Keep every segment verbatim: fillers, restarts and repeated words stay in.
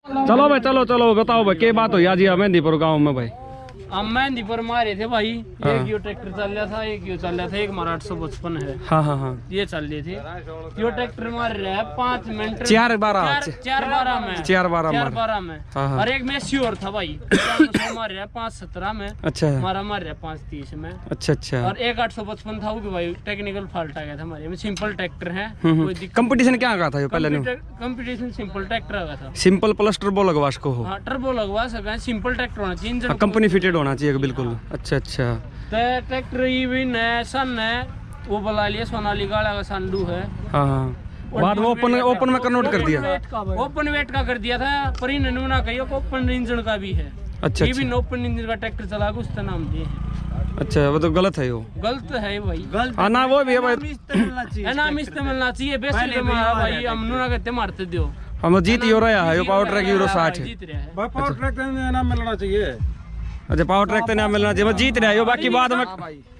चलो भाई चलो चलो बताओ भाई क्या बात हो आज मेहंदीपुर गाँव में भाई? हम मेहंदीपुर मारे थे भाई। एक यो ट्रैक्टर चल रहा था, एक यो चल रहा था, एक हमारा आठ सौ पचपन है। हाँ हाँ हाँ ये चल रहे थे। यो ट्रैक्टर मार रहा है पाँच मिनट चार बारह चार बारह में चार बारह चार बारह में हाँ हाँ। और एक में श्योर था भाई मार रहा है पाँच सत्रह में। अच्छा हमारा मार रहा है पाँच तीस में। अच्छा अच्छा। और एक आठ सौ पचपन था वो भी भाई टेक्निकल फॉल्ट आ गया था हमारे में। सिंपल ट्रैक्टर है। कंपटीशन क्या आ था पहले? कंपटीशन सिंपल ट्रैक्टर आ गया था। सिंपल प्लस टर्बो लगवा इसको हो? हाँ टर्बो लगवा सका। सिंपल ट्रैक्टर होना चाहिए, कंपनी फिटेड होना चाहिए बिल्कुल। अच्छा अच्छा। तो ट्रैक्टर ये भी नया सन है, वो बुला लिया सोनालिका का संडू है। हाँ हाँ। बाद में ओपन ओपन में कन्वर्ट कर दिया। ओपन वेट का कर दिया था, पर इन नमूना कहियो ओपन इंजन का भी है। अच्छा ये भी ओपन इंजन का ट्रैक्टर चला के उसका नाम दिए। अच्छा वो तो गलत है, वो गलत है भाई। गलत हाँ ना वो भी है भाई। नाम इस्तेमाल चाहिए बेसिकली भाई। हम नुना कहते मारते दो हम जीत ही हो रहा है। पावर ट्रैक यूरो साठ पावर ट्रैक का नाम मिलना चाहिए। अच्छा पावर ट्रैक तो नाम मिलना चाहिए। जीत रहा है बाकी बाद में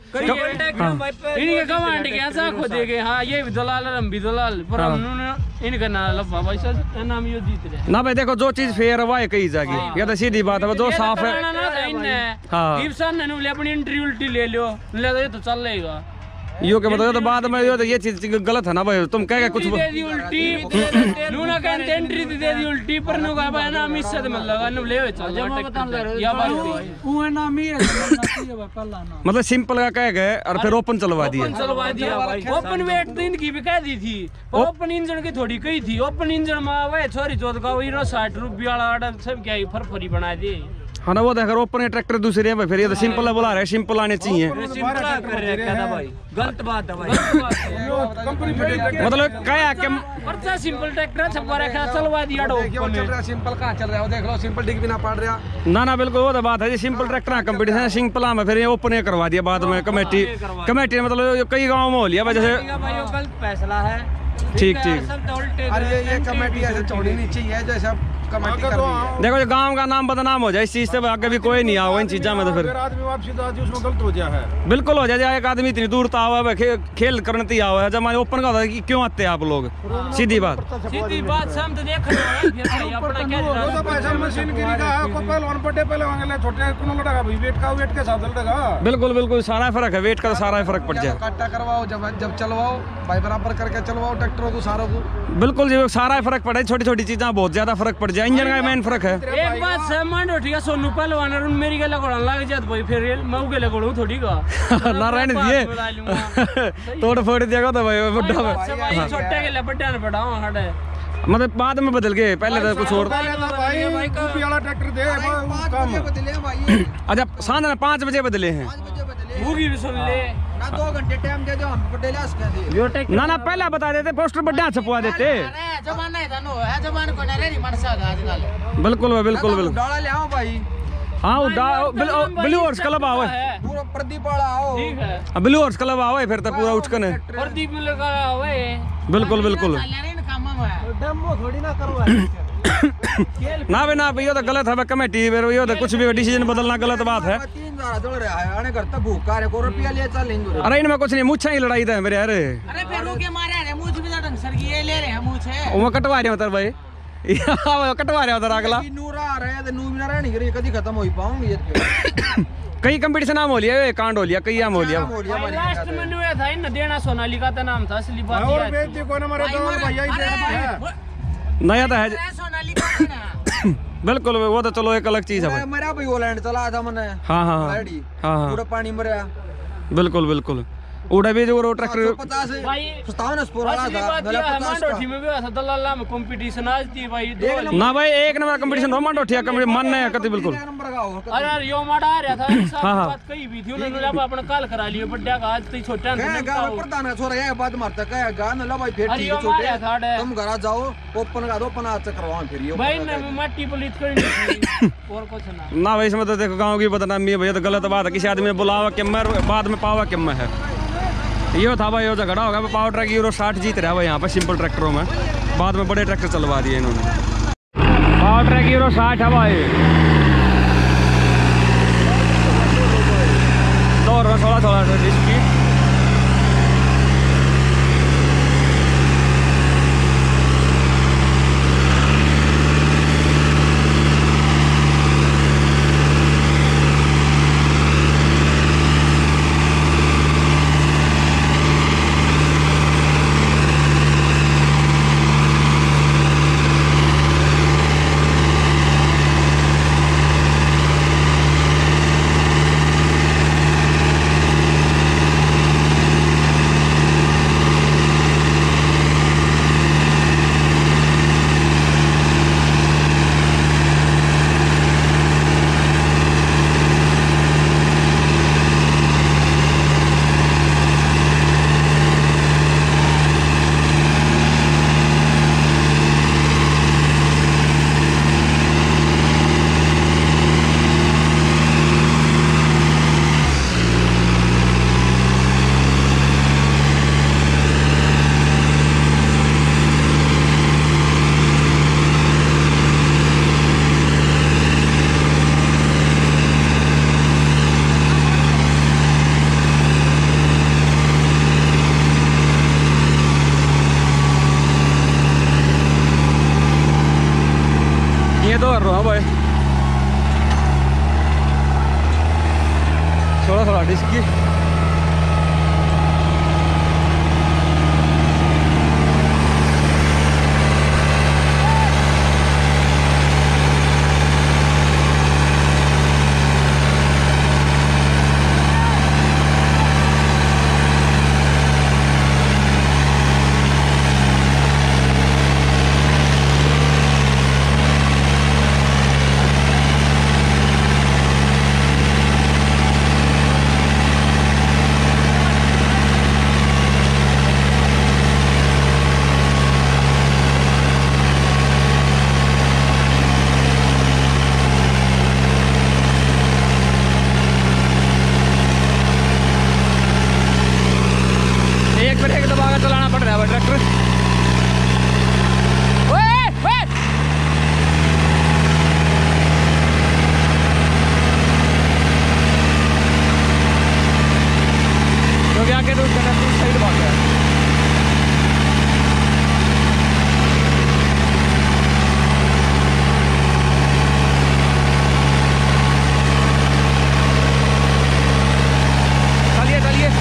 इनके कमांड के ऐसा खोदे गए। हाँ ये भी दलाल हम भी दलाल, पर हमने इनका नाम लफा भाई सर नाम ये जीत रहे ना भाई। देखो जो चीज फेयर हुआ है कई जगह, ये तो सीधी बात है। जो साफ है हाँ अपनी एंट्री उल्टी ले लो ले तो चल लेगा। यो के बताओ तो बाद में यो तो ये चीज गलत है ना भाई। तुम कह के कुछ दे दी उल्टी नूना का एंट्री दे दी उल्टी पर नु का भाई नाम इससे तो लगा न ले चल या बात वो है नाम ही है पहला नाम मतलब सिंपल का कह गए और फिर ओपन चलवा दिया। ओपन चलवा दिया भाई। ओपन वेट तो इनकी भी कह दी थी, पर ओपन इंजन की थोड़ी कही थी। ओपन इंजन में आवे छोरी चौथ का हीरो साठ रुपया वाला सब क्या फरफरी बना दी। हाँ ना वो तो अगर ओपन ट्रैक्टर दूसरे है फिर ये तो सिंपल है बुला रहे, सिंपल आने चाहिए। गलत बात है भाई। मतलब क्या क्या पर्चा सिंपल ट्रैक्टर छपवा रखा चलवा दिया डो चल रहा सिंपल कहां चल रहा है देख लो। सिंपल डिग भी ना पड़ रहा ना ना बिल्कुल वो तो बात है। सिंपल ट्रैक्टर कंपटीशन है सिंपल में फिर ये ओपन करवा दिया बाद में कमेटी कमेटी मतलब कई गाँव में हो लिया जैसे गलत फैसला है। ठीक ठीक। अरे ये कमेटी ऐसे चौड़ी नहीं चाहिए जैसा कमेटी कर रही है। देखो गांव का नाम बदनाम हो जाए इस चीज से आगे भी कोई नहीं आओ इन चीजों में तो फिर आदमी वापसी तो आज उसमें गलत हो गया है। बिल्कुल हो जाए। एक आदमी इतनी दूर तो आवा खे, खेल करने आवा है। जब हमारे ओपन का होता है कि क्यों आते हैं आप लोग? सीधी बात सीधी बात हम तो देख रहे हैं अपना क्या पैसा मशीन गिरी का को पहलवान बड़े पहलवान ले छोटे कोनो लड़का भाई वेट का वेट के साथ चलेगा। बिल्कुल बिल्कुल सारा फर्क है। वेट का सारा फर्क पड़ जाए। काटा करवाओ जब जब चलवाओ भाई बराबर करके चलवाओ ट्रैक्टरों को सारों को। बिल्कुल जी सारा फर्क पड़े। छोटी छोटी चीजें बहुत ज्यादा फर्क पड़ जाए। इंजन का मेन फर्क है। एक बात से मान उठ गया सोनू पहलवान और मेरी गला कोड़ा लग जात भाई फिर मैं उगे लगोड़ू थोड़ी का नारायण दिए तोड़ फोड़ दिया तो भाई बुड्ढा भाई छोटे के लिए बड्डा न पड़ा हटे मतलब बाद में बदल गए। पहले तो कुछ और भाई कॉपी वाला ट्रैक्टर दे कम बदले भाई। अच्छा सांझ में पाँच बजे बदले हैं। वो भी सुन ले ना दो घंटे टाइम दे दो हम बदले उसके ना ना पहले बता देते पोस्टर बढ़िया छपवा देते। जमाना है धनो है जमाना को ना रे मनसा आजकल। बिल्कुल बिल्कुल बिल्कुल डाला ले आओ भाई। हाँ ब्लू हॉर्स क्लब आओ पूरा प्रदीप वाला आओ। ठीक है ब्लू हॉर्स क्लब आओ फिर तो पूरा उचकन है। प्रदीप लगा ओए बिल्कुल बिल्कुल डेमो थोड़ी ना करवा ना भाई ना भैया तो गलत है कमेटी ये तो कुछ भी डिसीजन बदलना गलत बात है। तीन बार चल रहा है आने घर तक भूखा रे को रुपया ले चल लेंगे। अरे इनमें कुछ नहीं मुच्छा ही लड़ाई था मेरे यार। अरे फिर रुके मारे रे मुछ भी ढंग सर ये ले रहे हैं मुछ है वो कटवा रहे उधर भाई कटवा रहे उधर अगला नूरा आ रहा है तो नू बिना रहने के कभी खत्म हो ही पाऊंगी। कई कंपटीशन नाम हो लिया कांड हो लिया कई आम हो लिया। लास्ट में नुए था इन देना सोनालिका का नाम था असली बात ये और बेइज्जती को ना मारे तो भैया ही दे नया तो है सोनालिका ना। बिल्कुल वो तो चलो एक अलग चीज है भाई। मेरा भाई होलैंड चला था मैंने। हाँ हाँ हाँ पूरा पानी मरा। बिल्कुल बिल्कुल उड़ा भी जो ट्रैक्टर भाई सत्तावन स्पोर वाला था। मांडोठी में भी था दलाला में कंपटीशन आज थी भाई दो ना भाई एक नंबर कंपटीशन हो मांडोठी कंपटीशन मन है कति बिल्कुल। अरे यार यो माड़ा आ रहा था सब बात कही भी थी उन्होंने अब अपना काल करा लियो बड्डा का आज तो छोटा है गा प्रधान छोरा ये बात मारता कह गा न ला भाई फिर ठीक है छोटे तुम घर जाओ ओपन का ओपन आज करवाओ फिर ये भाई ने मट्टी पुलिस करनी और कुछ ना ना भाई इसमें तो देखो गांव की बदनामी है भैया तो गलत बात है। किसी आदमी ने बुलावा कि मर बाद में पावा कि मैं है ये था भाई। ये झगड़ा होगा पावर ट्रैक यूरो साठ जीत रहा है यहाँ पे सिंपल ट्रैक्टरों में। बाद में बड़े ट्रैक्टर चलवा दिए इन्होंने। पावर ट्रैक यूरो साठ है भाई दौड़ रहा सोलह सोलह इसकी। ये तो कर रहा हूँ भाई थोड़ा थोड़ा डिस्क की। ब्रेक दबा कर चलाना पड़ रहा है ट्रैक्टर। ओए ओए तो क्या कहते उसका साइड भाग गया। चलिए चलिए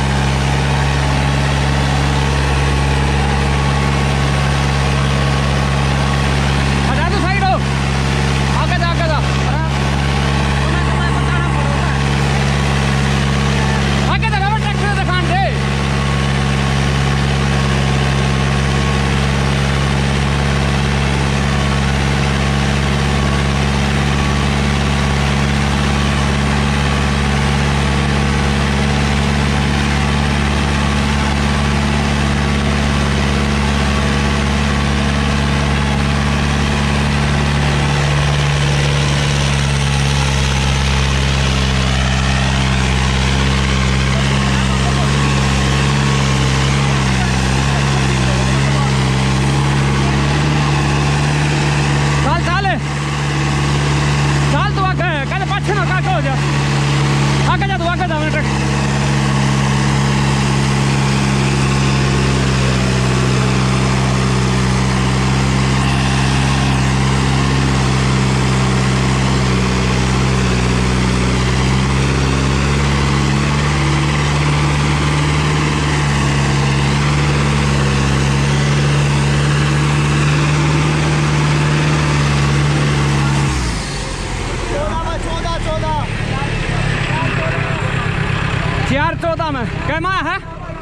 चार चौदह में कैमा है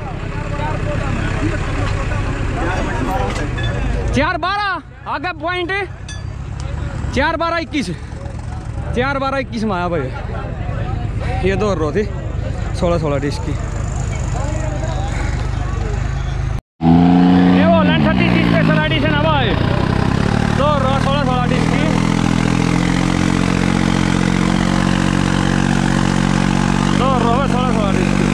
चार बारह आगे पॉइंट चार बारह इक्कीस चार बारह इक्कीस में आया भाई। ये दो रो थी सोलह सोलह डिस्क की। ये वो land thirty six special edition है भाई। दो रो सोलह सोलह डिस्क की। दो रो सोलह सोलह डिस्क की।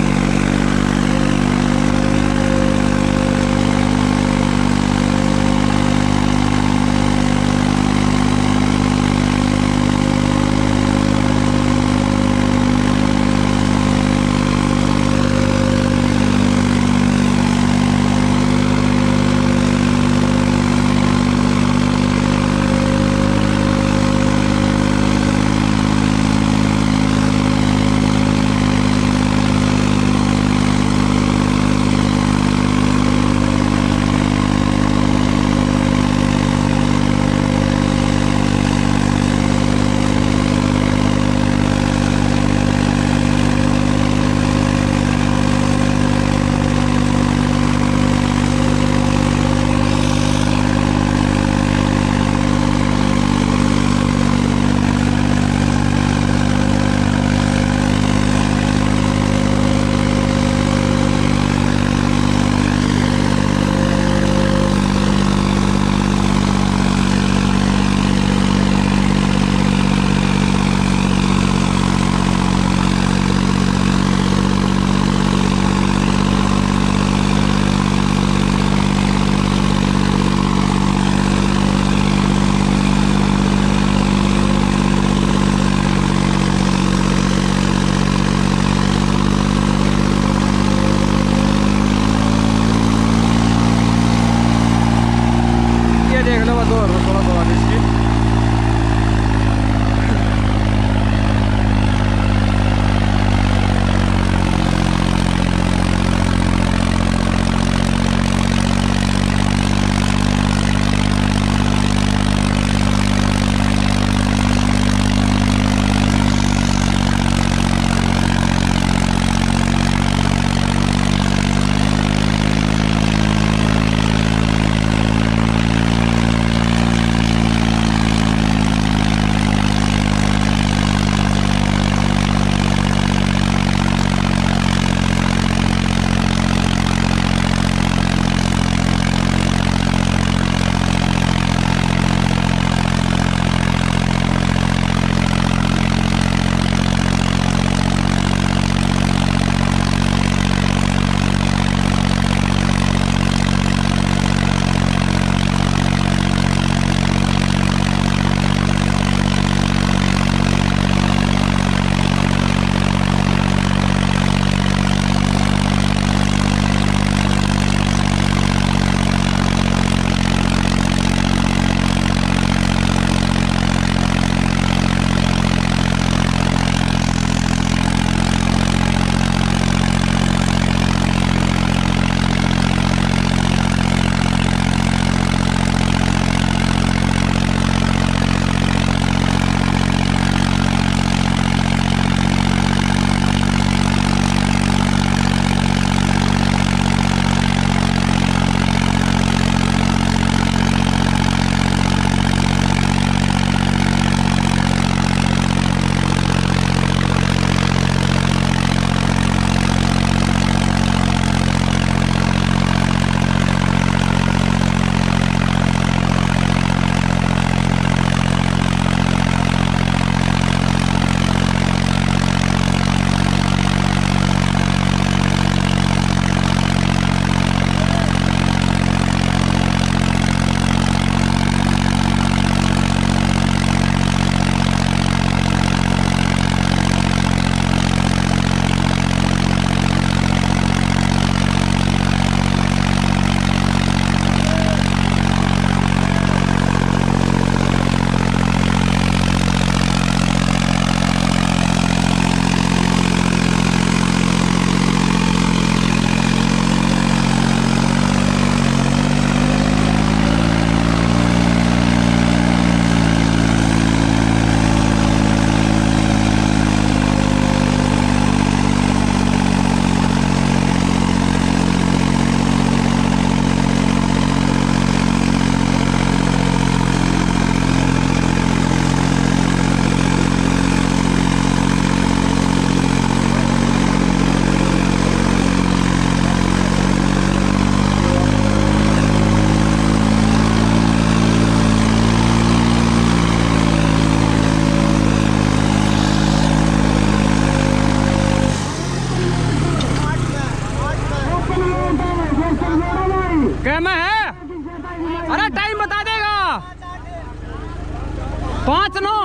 पाँच नौ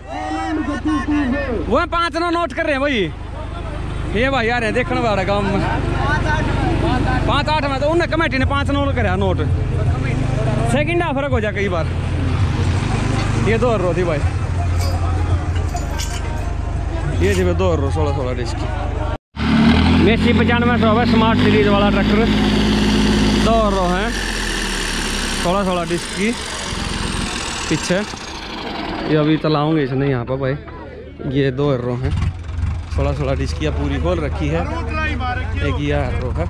वो पाँच नौ नोट कर रहे हैं भाई। ये भाई आ रहे हैं देखने वाला गाँव में पाँच आठ में तो उन्हें कमेटी ने पाँच नौ कराया नोट। सेकंड हाफ फर्क हो जाए कई बार। ये दो रो थी भाई, ये थी दो रो सोलह सोलह डिस्क की। मेसी पचानवे सौ है स्मार्ट सीरीज वाला ट्रैक्टर, दो रो है सोलह सोलह डिस्क की पीछे। ये अभी चलाऊंगे इसने यहाँ पर भाई। ये दो रो हैं सोलह सोलह डिस्क की, पूरी खोल रखी है। एक ये रो है।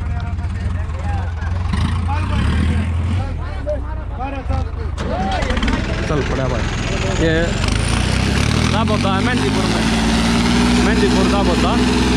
चल पड़ा भाई। ये दाब होता है मेहंदीपुर में, मेहंदीपुर दाब होता।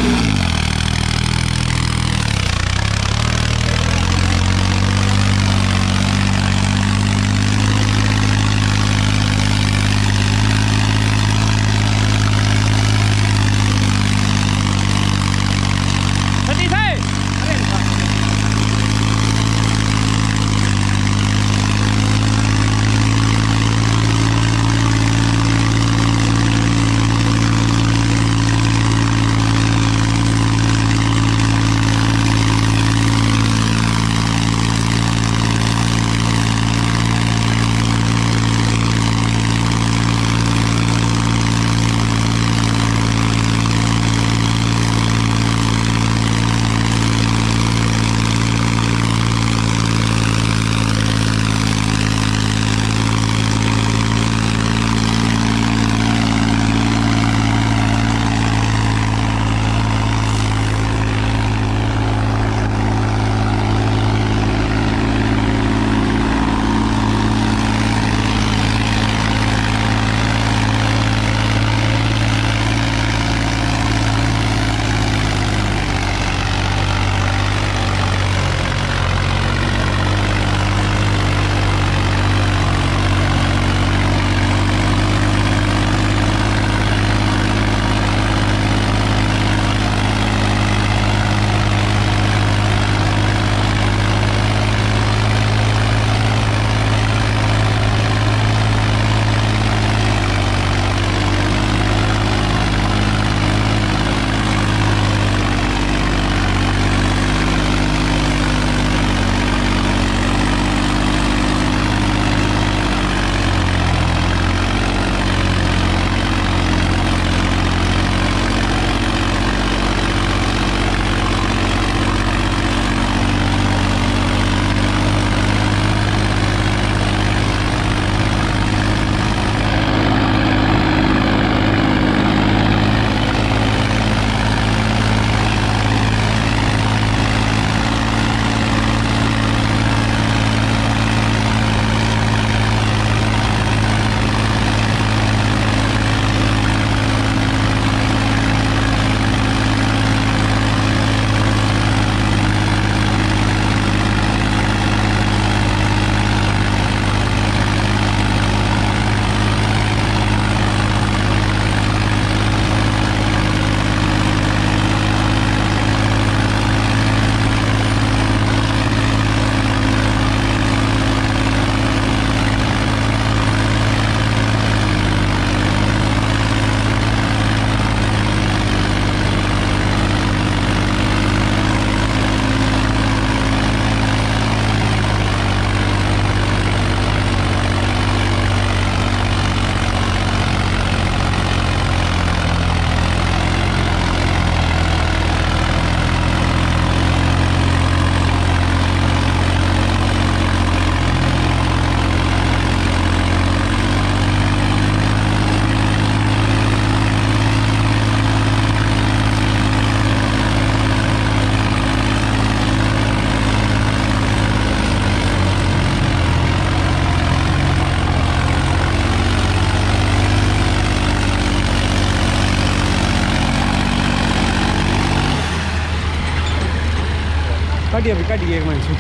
काटिए अभी काटिए एक मन से।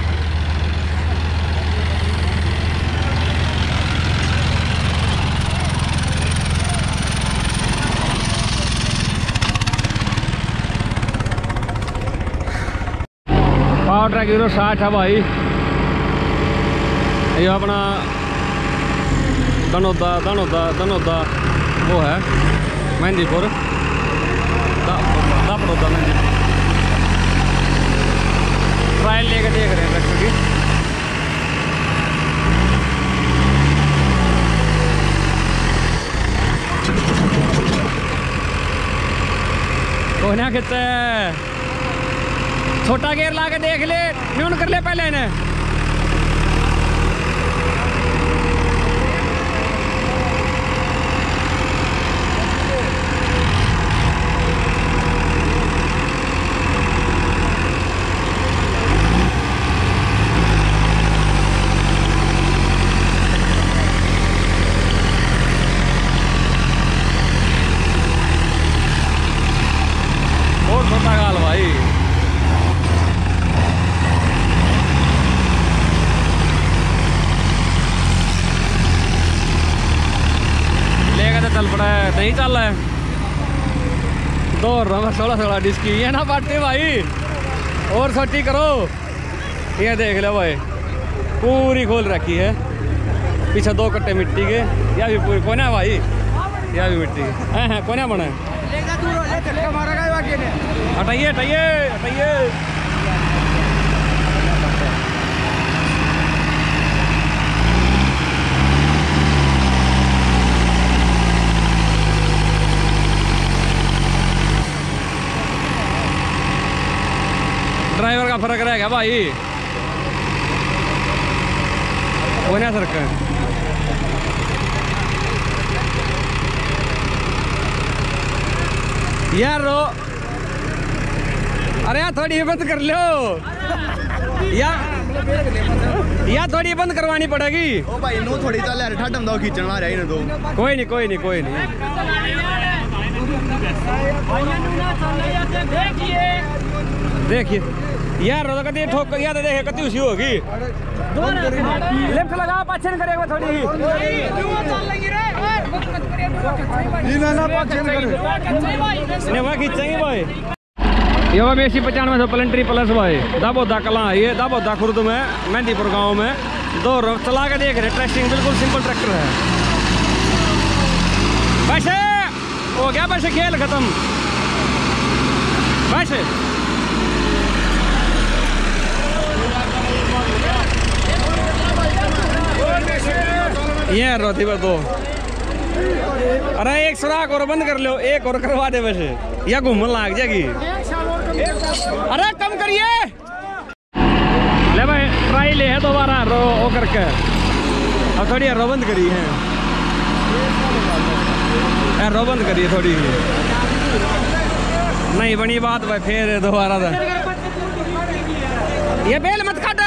पावर ट्रैक हीरो साठ है भाई। ये अपना दनौदा दनौदा दनौदा वो है मेहंदीपुर दापड़ौदा मेहंदीपुर। ट्रायल लेकर देख रहे हैं ट्रैक्टर की। कोहना खिंचता है, छोटा गेयर ला के देख ले, न्यून कर ले पहले इन्हें। चल पड़ा है, नहीं चल रहा है, दौड़ रहा मैं सोलह सोलह डिस्की। ये ना बांटते भाई, और छोटी करो। ये देख लो भाई, पूरी खोल रखी है, पीछे दो कट्टे मिट्टी के, या भी पूरी कोना भाई, या भी मिट्टी के हैं हैं कोना बना है। हटाइए हटाइए हटाइए। ड्राइवर का फर्क रहेगा भाई, वो ना सर यार रो। अरे यार थोड़ी बंद कर लो यार, यार थोड़ी बंद करवानी पड़ेगी। ओ भाई नो थोड़ी चल यार, ठाडम दो खींचना आ रहा है ना तो। कोई नहीं कोई नहीं कोई नहीं। देखिए यार रोदा कती ठोक कर याद देखे कती उसी होगी। लेफ्ट लगा पाछन करेगा थोड़ी ही। जी ना ना पाछन करे। ने वहां खींचेंगे भाई। ये वो मेसी पचानवे सौ प्लेंट्री प्लस भाई, दाबोदा कला ये दाबोदा खुर्द में मेहंदीपुर गांव में दो रोज चला के देख रहे। ट्रैक्टिंग बिल्कुल सिंपल ट्रैक्टर है। बस हो गया बस खेल खत्म बस। ये रोती पर दो। अरे एक सुराख और बंद कर लो, एक और करवा दे वैसे, या घूमने लाग जाएगी। अरे कम करिए ले भाई, ट्राई ले है दोबारा रो ओ करके। अब थोड़ी रो बंद करी है, रो बंद करिए थोड़ी। नहीं बनी बात भाई, फिर दोबारा था। ये बेल मत काट,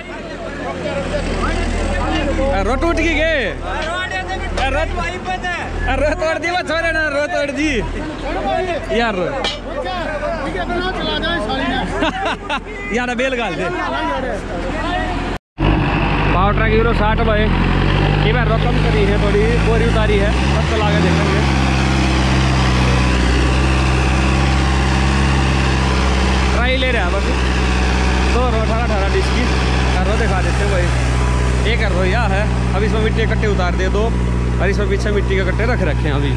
रो टूट की गे, रो तोड़ दी वो छोरे ना, रो तोड़ दी यार। यार बेल गाल दे। पावर ट्रैक यूरो साठ भाई, ये बार रकम करी है थोड़ी, बोरी उतारी है, सब चला के देखेंगे। ट्राई ले रहे हैं बस, दो रो अठारह अठारह डिस्क की रो दिखा देते हैं भाई। एक रो यह है, अब इसमें मिट्टी के कट्टे उतार दे दो, और इसमें पीछे मिट्टी के कट्टे रख रखे हैं अभी।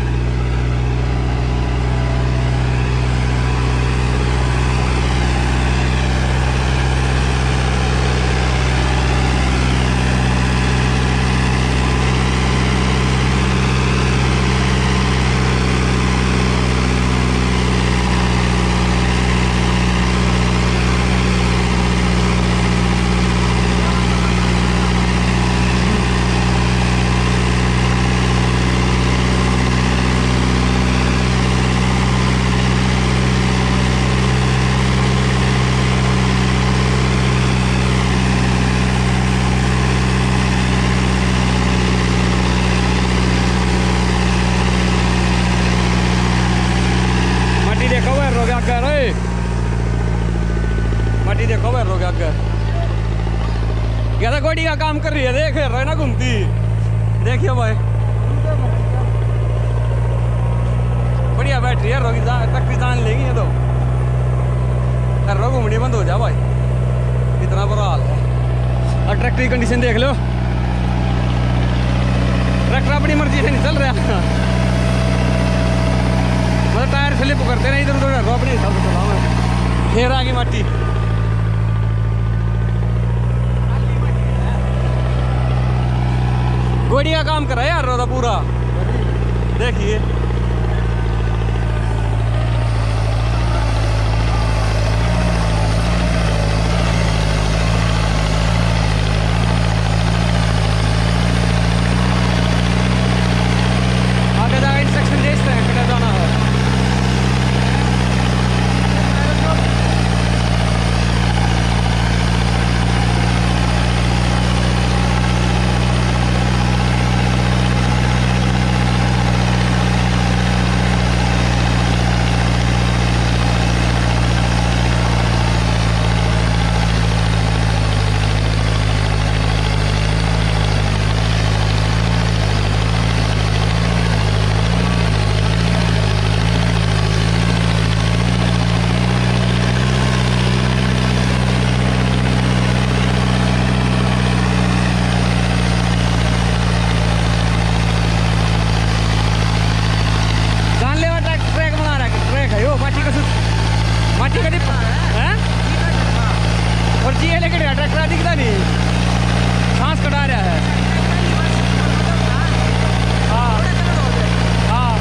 मटी देखो भाई रो क्या क्या गोडी का काम कर रही है, देख रहे ना घूमती। देखियो भाई बढ़िया बैटरी है, रोगी तक भी जान लेगी ये तो। रो घूमनी बंद हो जा भाई, इतना बुरा हाल है। और ट्रैक्टर की कंडीशन देख लो, ट्रैक्टर अपनी मर्जी से नहीं चल रहा, मतलब टायर स्लिप करते रहे इधर उधर, अपने हिसाब से चलाओ। फिर आगे मट्टी गोड़ी का काम करा यार रोदा पूरा, देखिए आगे जाकर इंस्ट्रक्शन देखते हैं किधर जाना है। माटी का डिप है और जी लेके ट्रैक्टर दिखता नहीं, सांस कटा रहा है। हाँ हाँ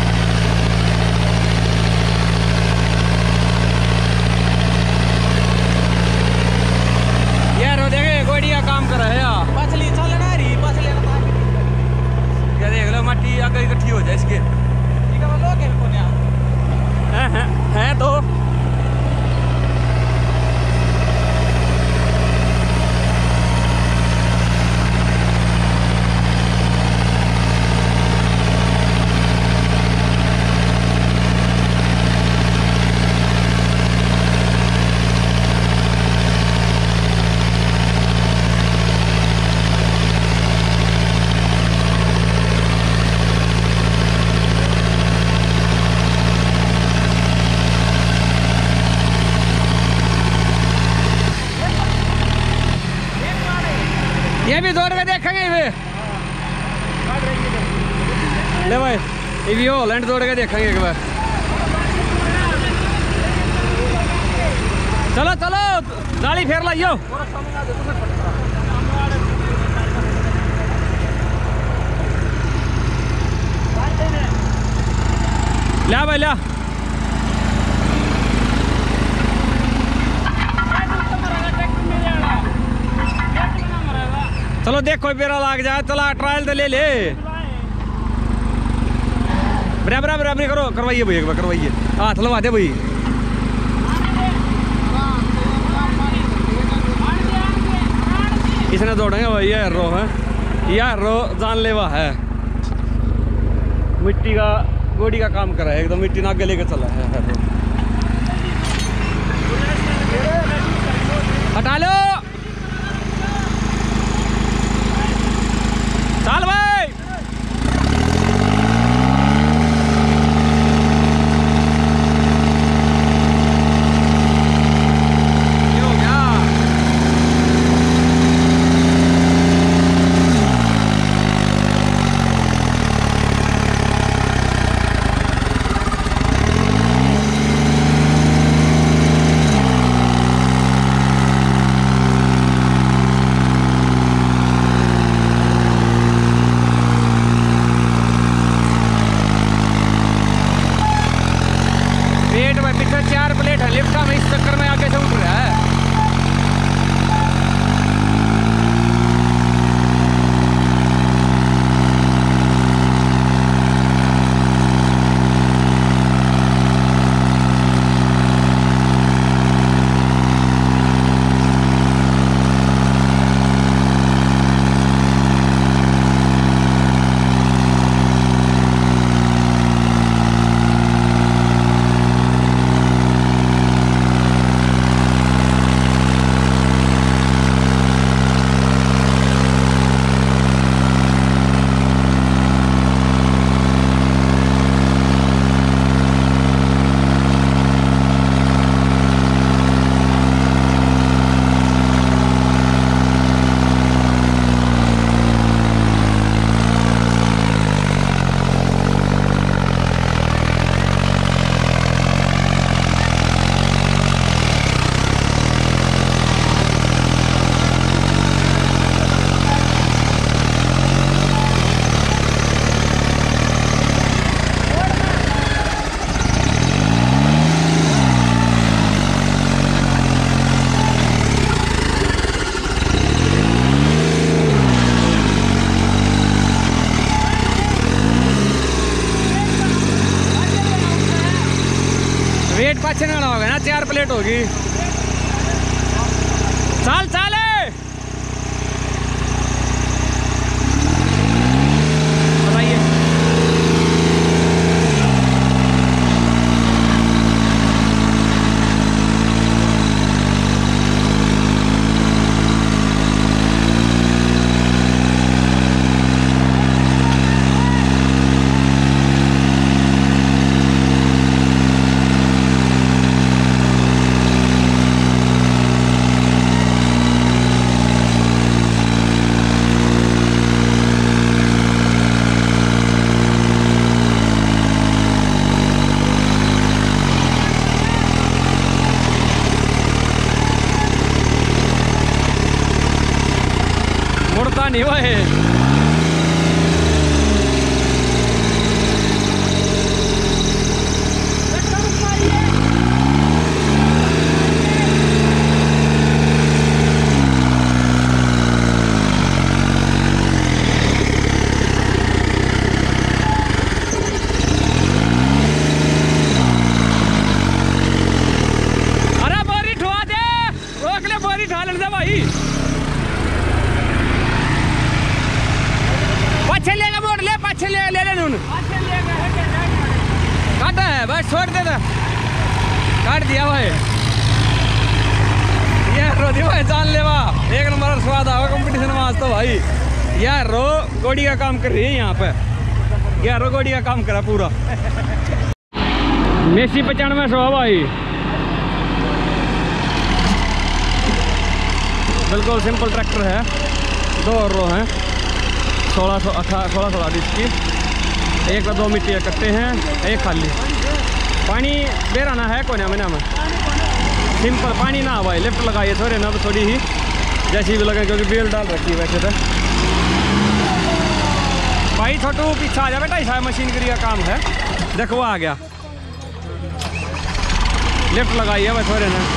यार वो देखे गोड़ी का काम कर रहे हैं, पसली चलना रही पसली क्या देख लो माटी आगे इकट्ठी हो जाए इसके है, है, है तो ये भी दौड़ के देखेंगे वे ले भाई, ये भी हॉलैंड दौड़ के देखेंगे एक बार। चलो चलो गाड़ी फेर लाइयो। ला भाई ला, चलो देखो पेरा लाग जाए, चला ट्रायल तो ले ले, बराबर बराबरी करो, करवाइए भाई एक बार करवाइए, हाथ लगा दे भाई। इसने दौड़ेंगे भाई, ये रो है, यार रो जानलेवा है, मिट्टी का गोड़ी का काम कर रहा है, एकदम मिट्टी ना आगे लेके चला है। हटा लो, चल भाई। प्लेट पाछे ना होगा ना, चार प्लेट होगी। चाल चाल बताइए। मुड़ता नहीं हुआ है। अरे बोरी ठुआ दे, रोक ले, बोरी ठा ले भाई। पाछे लेगा, मोड़ ले, पाछे ले ले ले नून काटा है बस, छोड़ दे दे, काट दिया भाई। यार रो दी भाई, जान ले वाह, एक नंबर स्वाद आवा कंपटीशन में आज तो भाई। यार रो गोड़ी का काम कर रही है यहाँ पे, यार रो गोड़ी का काम करा पूरा। मेसी पचानवे सौ भाई, बिल्कुल सिंपल ट्रैक्टर है, दो रो हैं, सोलह सौ अठारह सोलह सौ अड़तीस की। एक दो मिट्टी कट्टे हैं, एक खाली। पानी बेराना है कोने में ना में, सिंपल पानी ना भाई। लिफ्ट लगाइए थोड़े ना, तो थोड़ी ही जैसी भी लगे, क्योंकि बेल डाल रखी है वैसे तो। भाई छोटू पीछा आ जा बेटा, ऐसा मशीनरी का काम है। देखो वो आ गया, लिफ्ट लगाइए भाई थोड़े ना।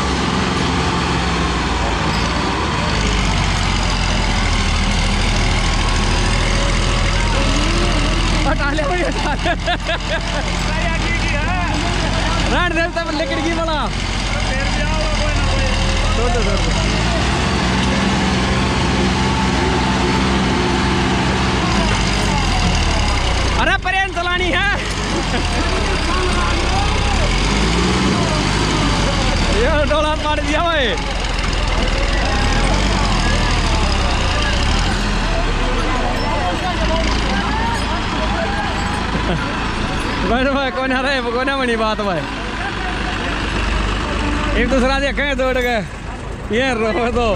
हटा ले भाई, हटा ले। रहन दे तब लेकर की बड़ा दो दो दो। अरे परेन चलानी है। ये डोला मार दिया भाई। भाई भाई कौन आ रहे, कौन है बनी बात भाई। एक दूसरा देखे दौड़ गए, ये रो दो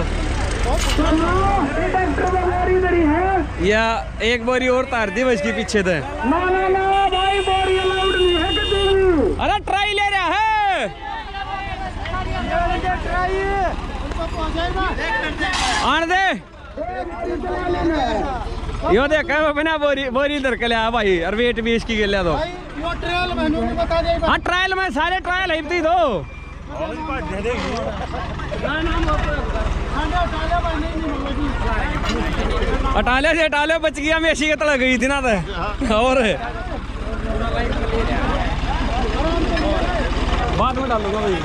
या एक बोरी और तार दी बस के पीछे थे। ना ना ना भाई, बोरी अलाउड नहीं है कि। अरे ट्राई ले रहा है, आने दे। यो देख बिना बोरी बोरी इधर के लिया भाई, और वेट भी इसकी लिया दो। हाँ ट्रायल में सारे ट्रायल है दो। अटाले से अटाले बच गया, मैं ऐसी के तला गई थी ना तो। और बाद में डालूंगा भाई।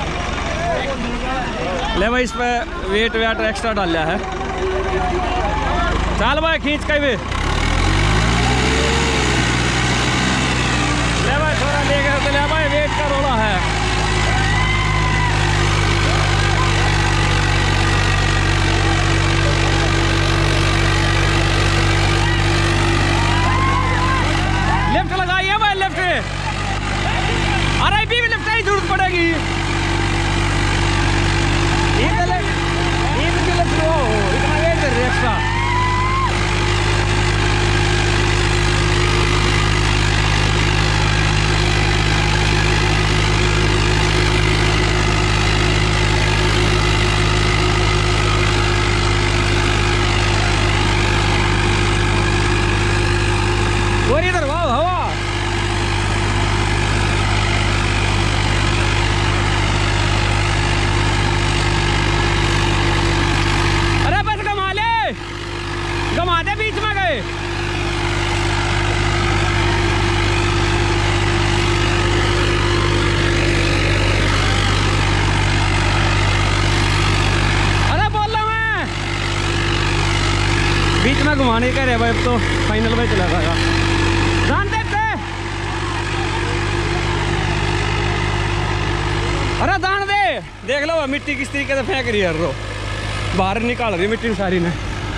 ले भाई इस पे वेट वेट एक्स्ट्रा डाल लिया है। चल भाई खींच के भी ले भाई, थोड़ा ले गए तो ले भाई, वेट का रोला है। लिफ्ट लगाइए भाई, लिफ्ट। अरे भी लिफ्ट की जरूरत पड़ेगी। इतना वेट कर रहे एक्स्ट्रा। और इधर वाह हवा। अरे बस कमा ले। घुमाने कह रहे भाई, अब तो फाइनल में चला जाएगा। जान देखते अरे दान दे, देख लो मिट्टी किस तरीके से फेंक रही है रो, बाहर निकाल रही मिट्टी सारी ने।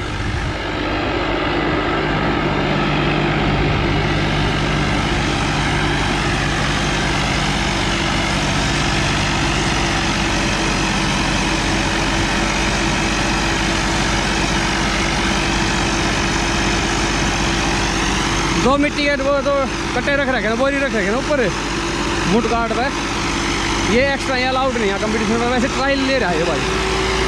दो मिट्टी के वो तो कट्टे रख रखे ना, बोरी रख रखे ना ऊपर मुट काट पे, ये एक्स्ट्रा ये अलाउड नहीं है कंपटीशन में, वैसे ट्रायल ले रहा है भाई।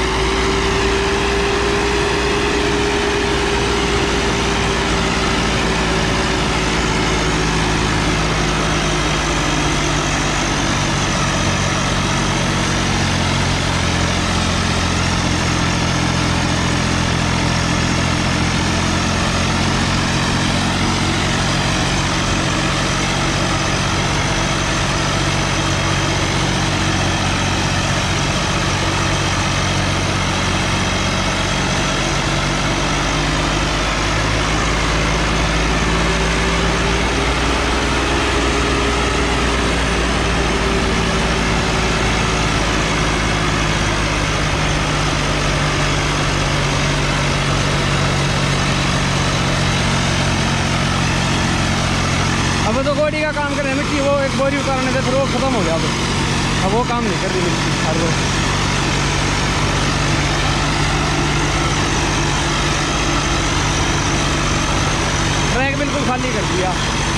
अब तो गोडी का काम कर रहे हैं मिट्टी, वो एक बोरी उतारने से फिर वो खत्म हो गया। अब अब वो काम नहीं कर रही मिट्टी हर रोज। ट्रैक बिल्कुल खाली कर दिया।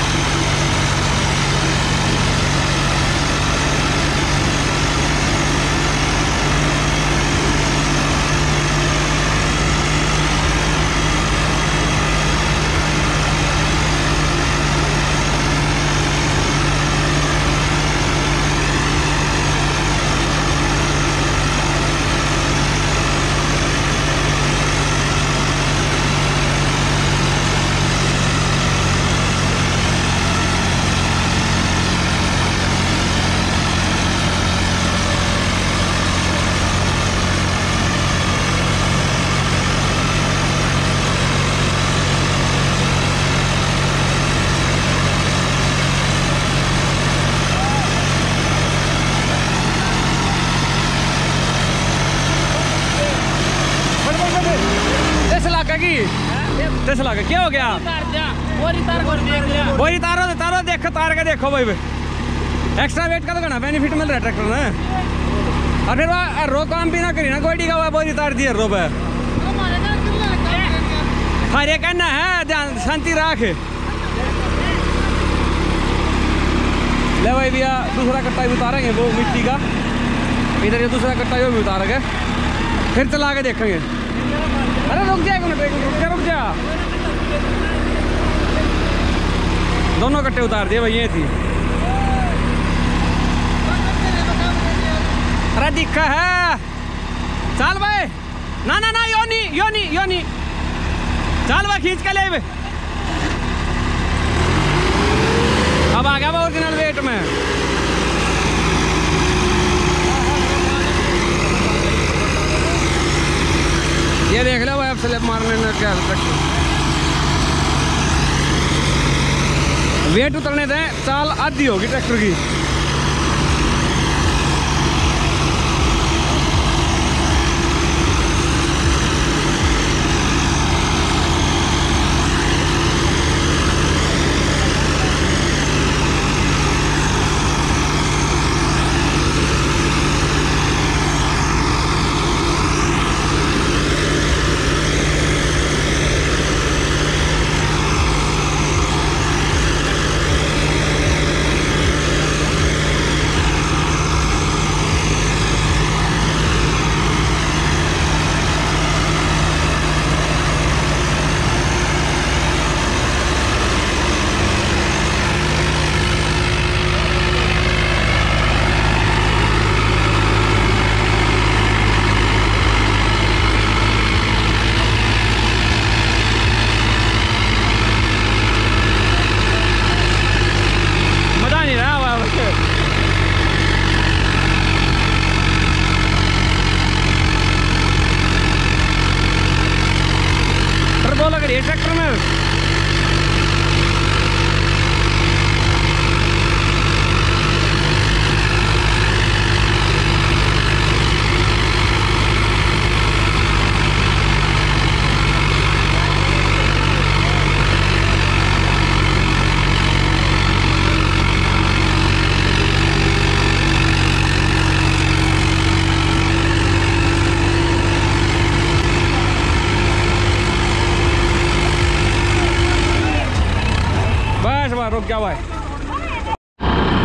दस लाख क्या हो गया? बोरी तारो तारो देखो, तार के देखो भाई, एक्स्ट्रा वेट का तो घना बेनिफिट मिल रहा है ट्रैक्टर में। और फिर रो काम भी ना करी ना, गोडी का हुआ बोरी तार दिया रो पे। हरे कहना है ध्यान शांति रख। ले भाई भैया दूसरा कट्टा भी उतारेंगे वो मिट्टी का, इधर ये दूसरा कट्टा वो भी उतारेंगे, फिर चला के देखेंगे। अरे रुक जा एक मिनट, एक मिनट रुक जा रुक जा। दोनों कट्टे उतार दिए भाई, ये थी। अरे दिखा है, चल भाई। ना ना ना यो नहीं यो नहीं यो नहीं, चल भाई खींच के ले। अब आ गया वो ओरिजिनल वेट में। ये देख लो भाई, अब स्लिप मारने में क्या वेट उतरने दें, चाल आधी होगी ट्रैक्टर की।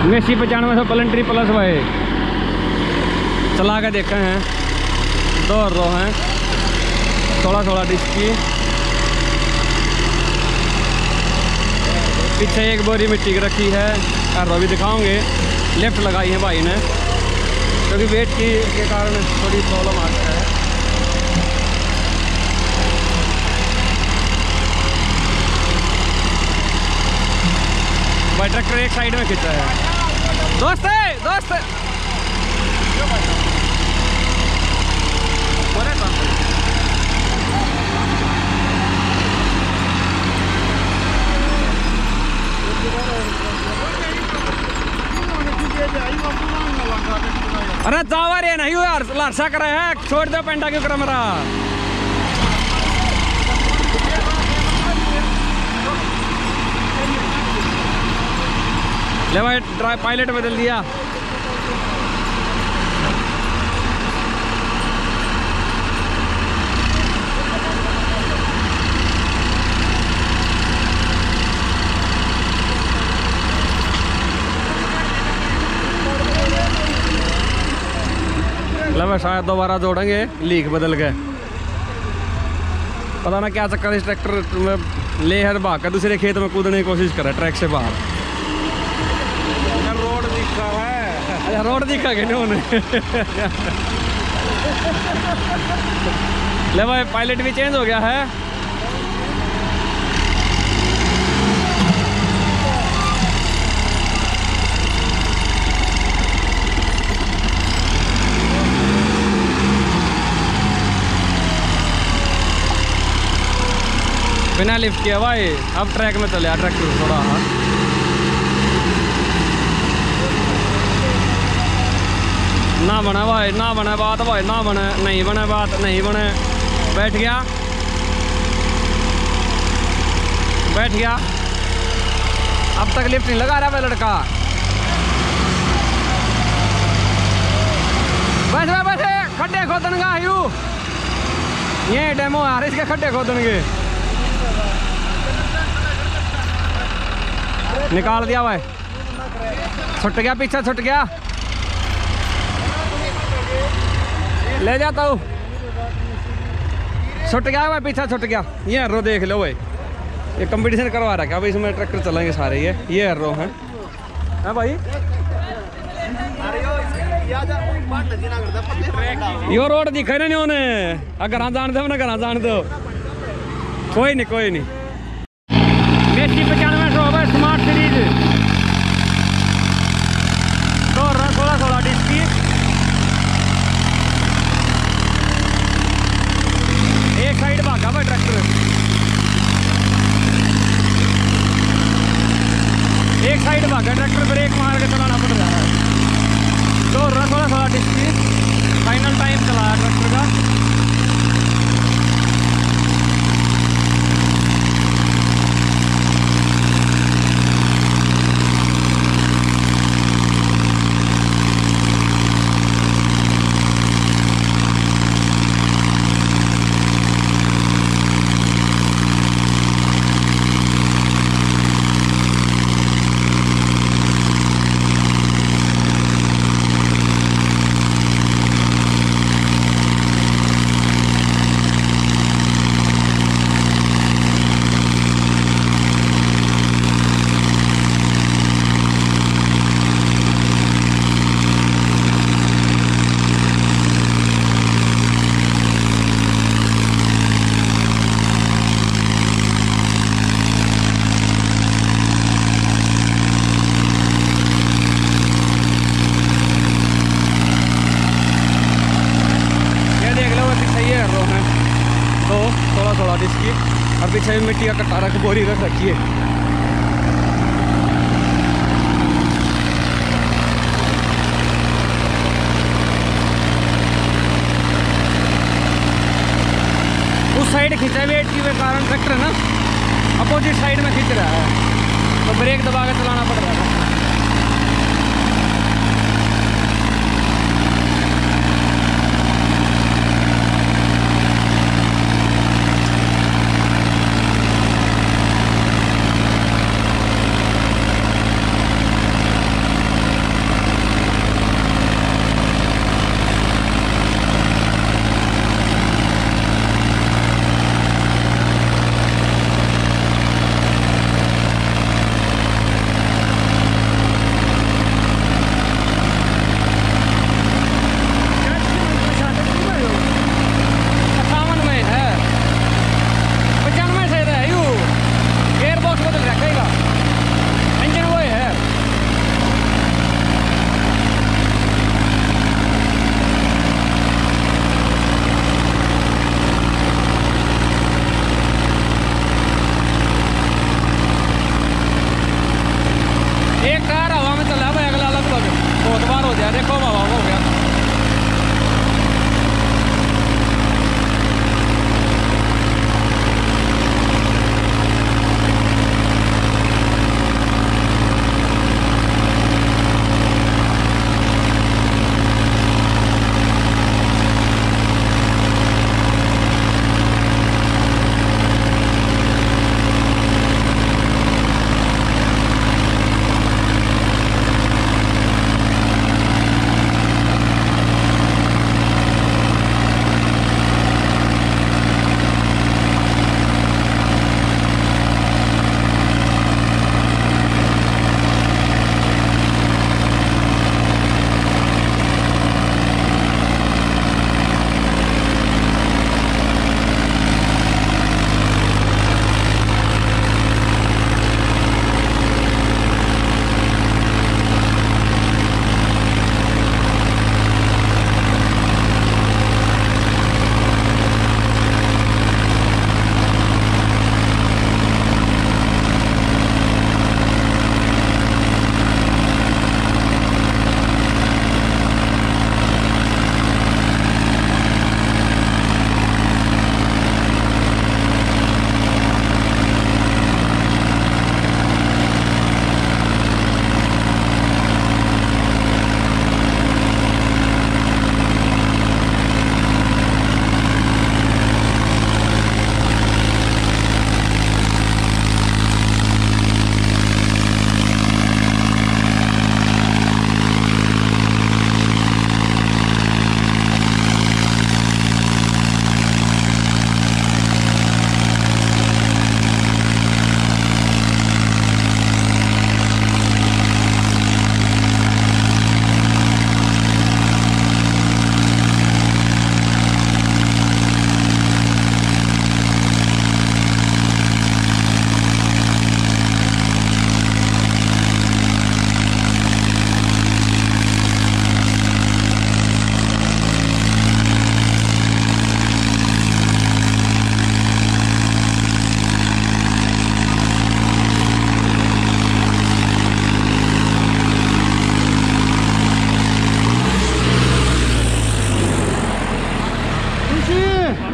मेसी पचानवे सौ पलंट्री प्लस भाई चला के देखे हैं। दो रो हैं, सोलह सोलह डिस्क की। पीछे एक बोरी मिट्टी की रखी है। रो भी दिखाओगे। लेफ्ट लगाई है भाई ने क्योंकि वेट की के कारण थोड़ी प्रॉब्लम आ रहा है। भाई ट्रैक्टर एक साइड में खींचा है। दोस्त है दोस्त अरे चावर ये नहीं यार लारसा करे है। छोड़ दो पेंटा क्यों करे मेरा। ले भाई ड्राइव पायलट बदल दिया। लगा शायद दोबारा जोड़ेंगे लीक बदल के। पता ना क्या चक्कर इस ट्रैक्टर में ले हर भाग कर दूसरे खेत में कूदने की कोशिश कर रहा है ट्रैक से बाहर। रोड दिखा है। अच्छा रोड दिखा के उन्होंने। ले भाई पायलट भी चेंज हो गया है। बिना लिफ्ट किया भाई अब ट्रैक में चले ट्रैक्टर थोड़ा। ना बना भाई ना बना बात भाई ना बने नहीं बने बात नहीं बने। बैठ गया बैठ गया। अब तक लिफ्ट नहीं लगा रहा भाई लड़का। बैठ बैठे खड्डे खोदनगा यू ये डेमो यार इसके खड्डे खोदनगे। निकाल दिया भाई छुट गया पीछे छुट गया। ले जाता हूँ छुट गया भाई पीछा छुट गया। ये हर्रो देख लो भाई ये कंपटीशन करवा रखा भाई इसमें ट्रैक्टर चलेंगे सारे। ये ये हर्रो हैं है भाई। यो रोड दिखे ना नहीं उन्हें घर जान दो ना घर जान दो। कोई नहीं कोई नहीं। मेसी पचानवे सौ है स्मार्ट सीरीज दो सोलह सोलह डिस्क की। एक साइड भागा भाई ट्रैक्टर एक साइड भागा ट्रैक्टर ब्रेक मार के चलाना पड़ रहा है। दो सोलह सोलह डिस्क की फाइनल टाइम चलाया ट्रैक्टर का। इसकी और पीछे मिट्टी का कट्टा रख बोरी रख रखी है। उस साइड खींचा वेट की वे कारण ट्रैक्टर ना अपोजिट साइड में खींच रहा है तो ब्रेक दबा के चलाना पड़ रहा है।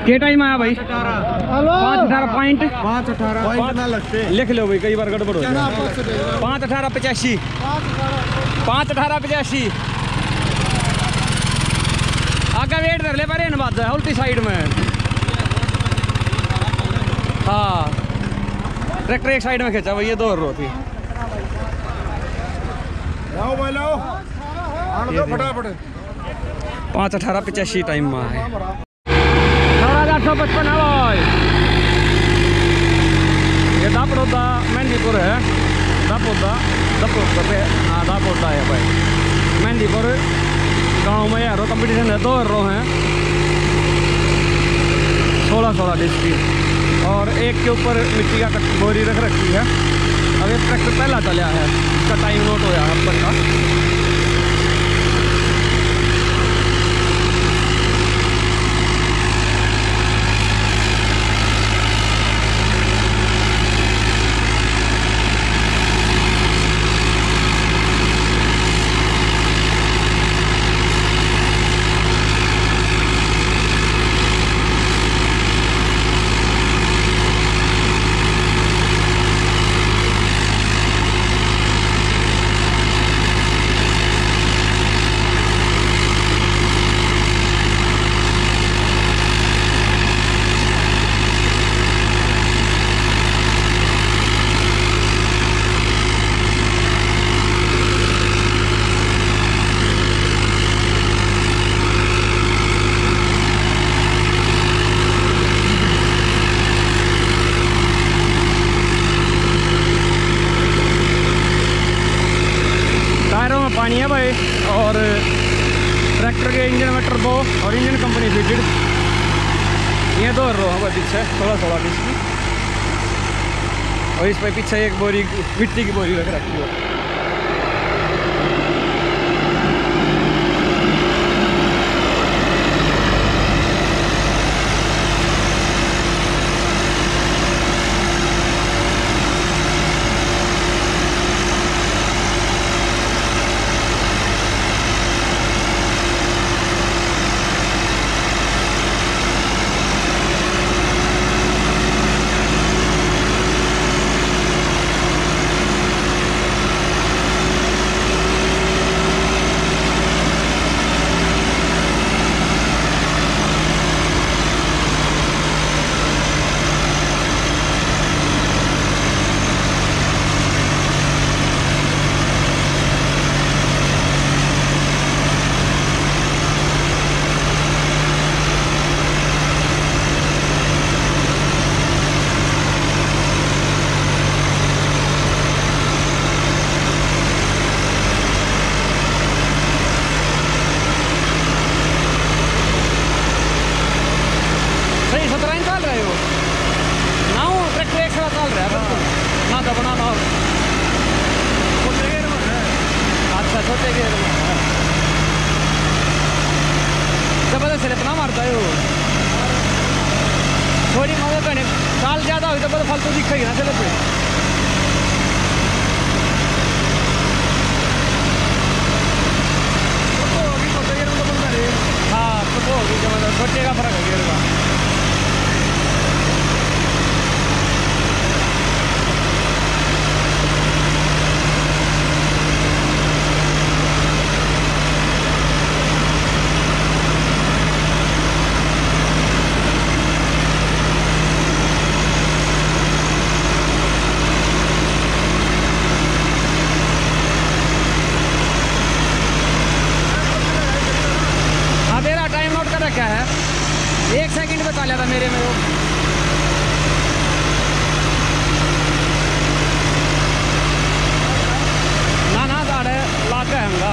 के टाइम आया भाई? पाँच अठारह पॉइंट पाँच अठारह पॉइंट ना लगते। लिख लो भाई, कई बार गड़बड़ हो जाए। पाँच अठारह पचासी, पाँच अठारह पचासी। आगे वेट कर ले पर इन बात है उल्टी साइड में। हाँ ट्रैक्टर एक साइड में खींचा भाई, ये दो रो थी। लाओ भाई लाओ, आने दो फटाफट। पाँच अठारह पचासी टाइम में है। अठारह हजार सौ पचपन है भाई। ये दापोदा मेहंदीपुर है, दापोदा दापोदा पे हाँ दापोदा है भाई। मेहंदीपुर गांव में यारो कंपटीशन है, दो रो हैं सोलह सोलह डिश की, और एक के ऊपर मिट्टी का बोरी रख रखी है। अब एक ट्रैक्टर पहला चला है, इसका टाइम नोट हो है अब तक का। पानी है भाई, और ट्रैक्टर के इंजन में टर्बो और इंजन कंपनी फिटेड। ये दो रो है भाई पीछे थोड़ा थोड़ा इसकी, और इस पर पीछे एक बोरी मिट्टी की बोरी रख रखी है। जबरदस्त इतना मारता है वो, थोड़ी मदद करने साल ज़्यादा हुई तो बड़ा फालतू दिखेगी ना चले पे। हाँ तो होगी जबरदस्त, छोटे का फर्क है गेर का। क्या है एक सेकंड बता लिया था मेरे में वो। ना ना साढ़े लाख है हमका।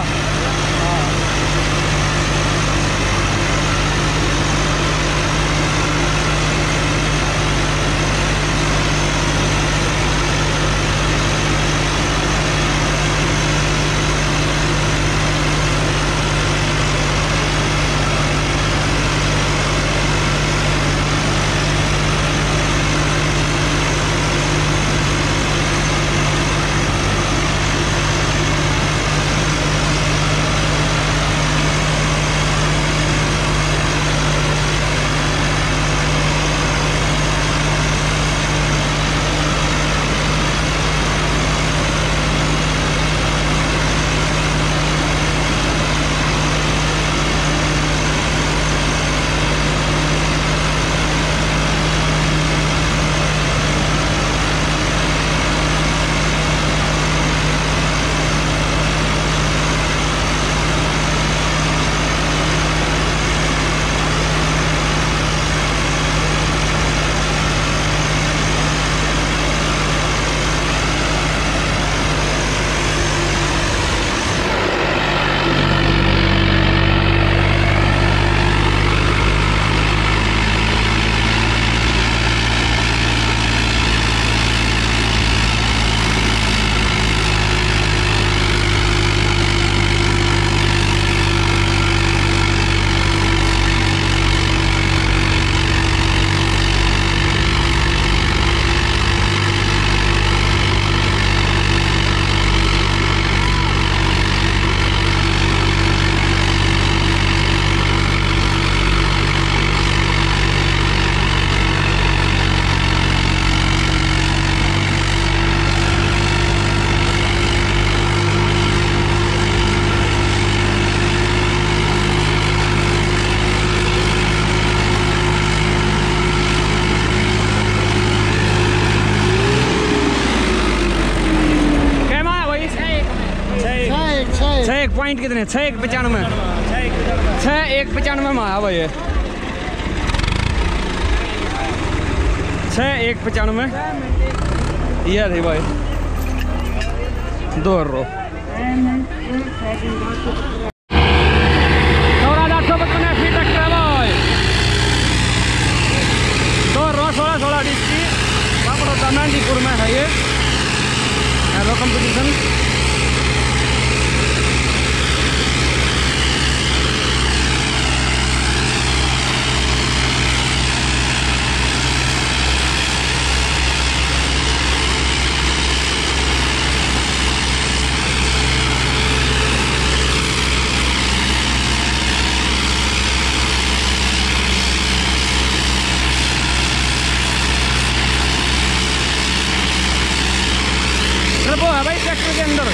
छः एक पॉइंट कितने छः एक पचानवे छः एक पचानवे में आया भाई ये छः एक पचानवे ये थी भाई दो रो सोलह डिस्ट्रिक्ट मेहंदीपुर में है ये एरो कंपटीशन। वो है भाई ट्रैक्टर के अंदर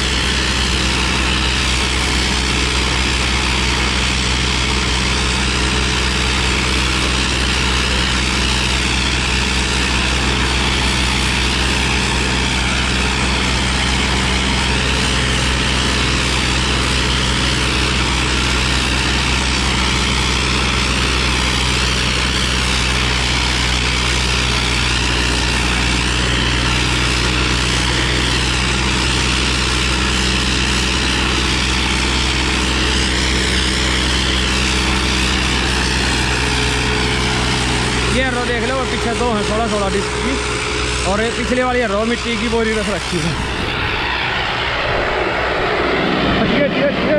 ये रो देख लो, पीछे दो हैं सोलह सोलह डिस्क की, और ये पिछले वाली रो मिट्टी की बोरी रख रखी है। अच्छे अच्छे अच्छे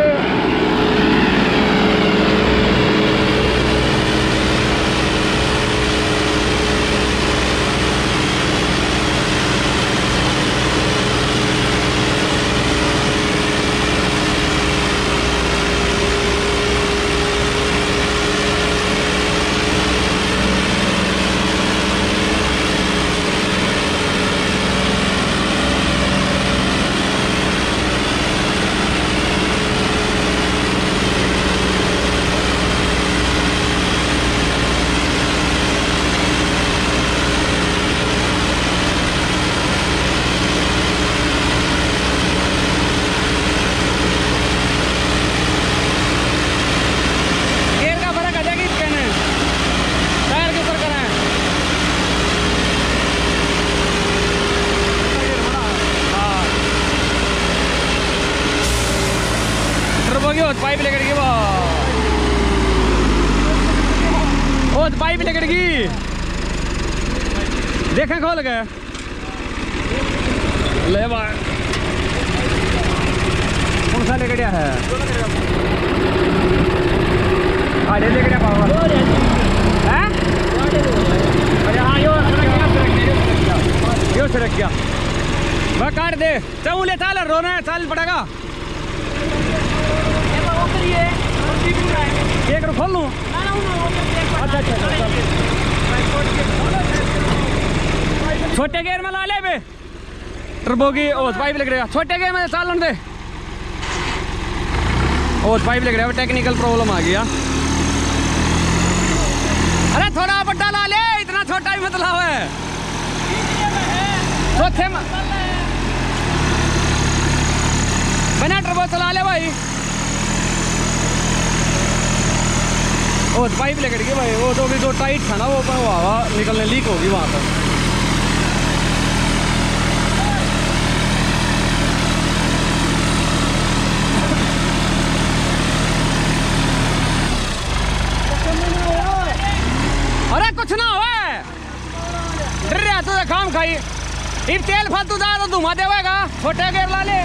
पाइप लेकर गई वो पाइप लेकर गई देखें खोल गए ले भाई कौन सा लेकर गया है आधे लेकर गया पावर हैं अरे हाँ यो यो सरक गया वह काट दे चल ले चाल रोना है चाल पड़ेगा एक खोल लूँ अच्छा अच्छा छोटे गेयर में ला ले बे टर्बो की ओस पाइप लग रहा छोटे गेयर में चालन दे ओस पाइप लग रहा है टेक्निकल प्रॉब्लम आ गया। अरे थोड़ा बड़ा ला ले इतना छोटा ही मत लाओ है चौथे में बिना टर्बो चला ले भाई। वो पाइप लेकर गई भाई वो तो भी जो टाइट था ना वो हवा निकलने लीक होगी वहाँ पर। अरे कुछ ना हो डर रहा तू काम खाई इब तेल फालतू जा तो धुआं देगा छोटे गेर ला ले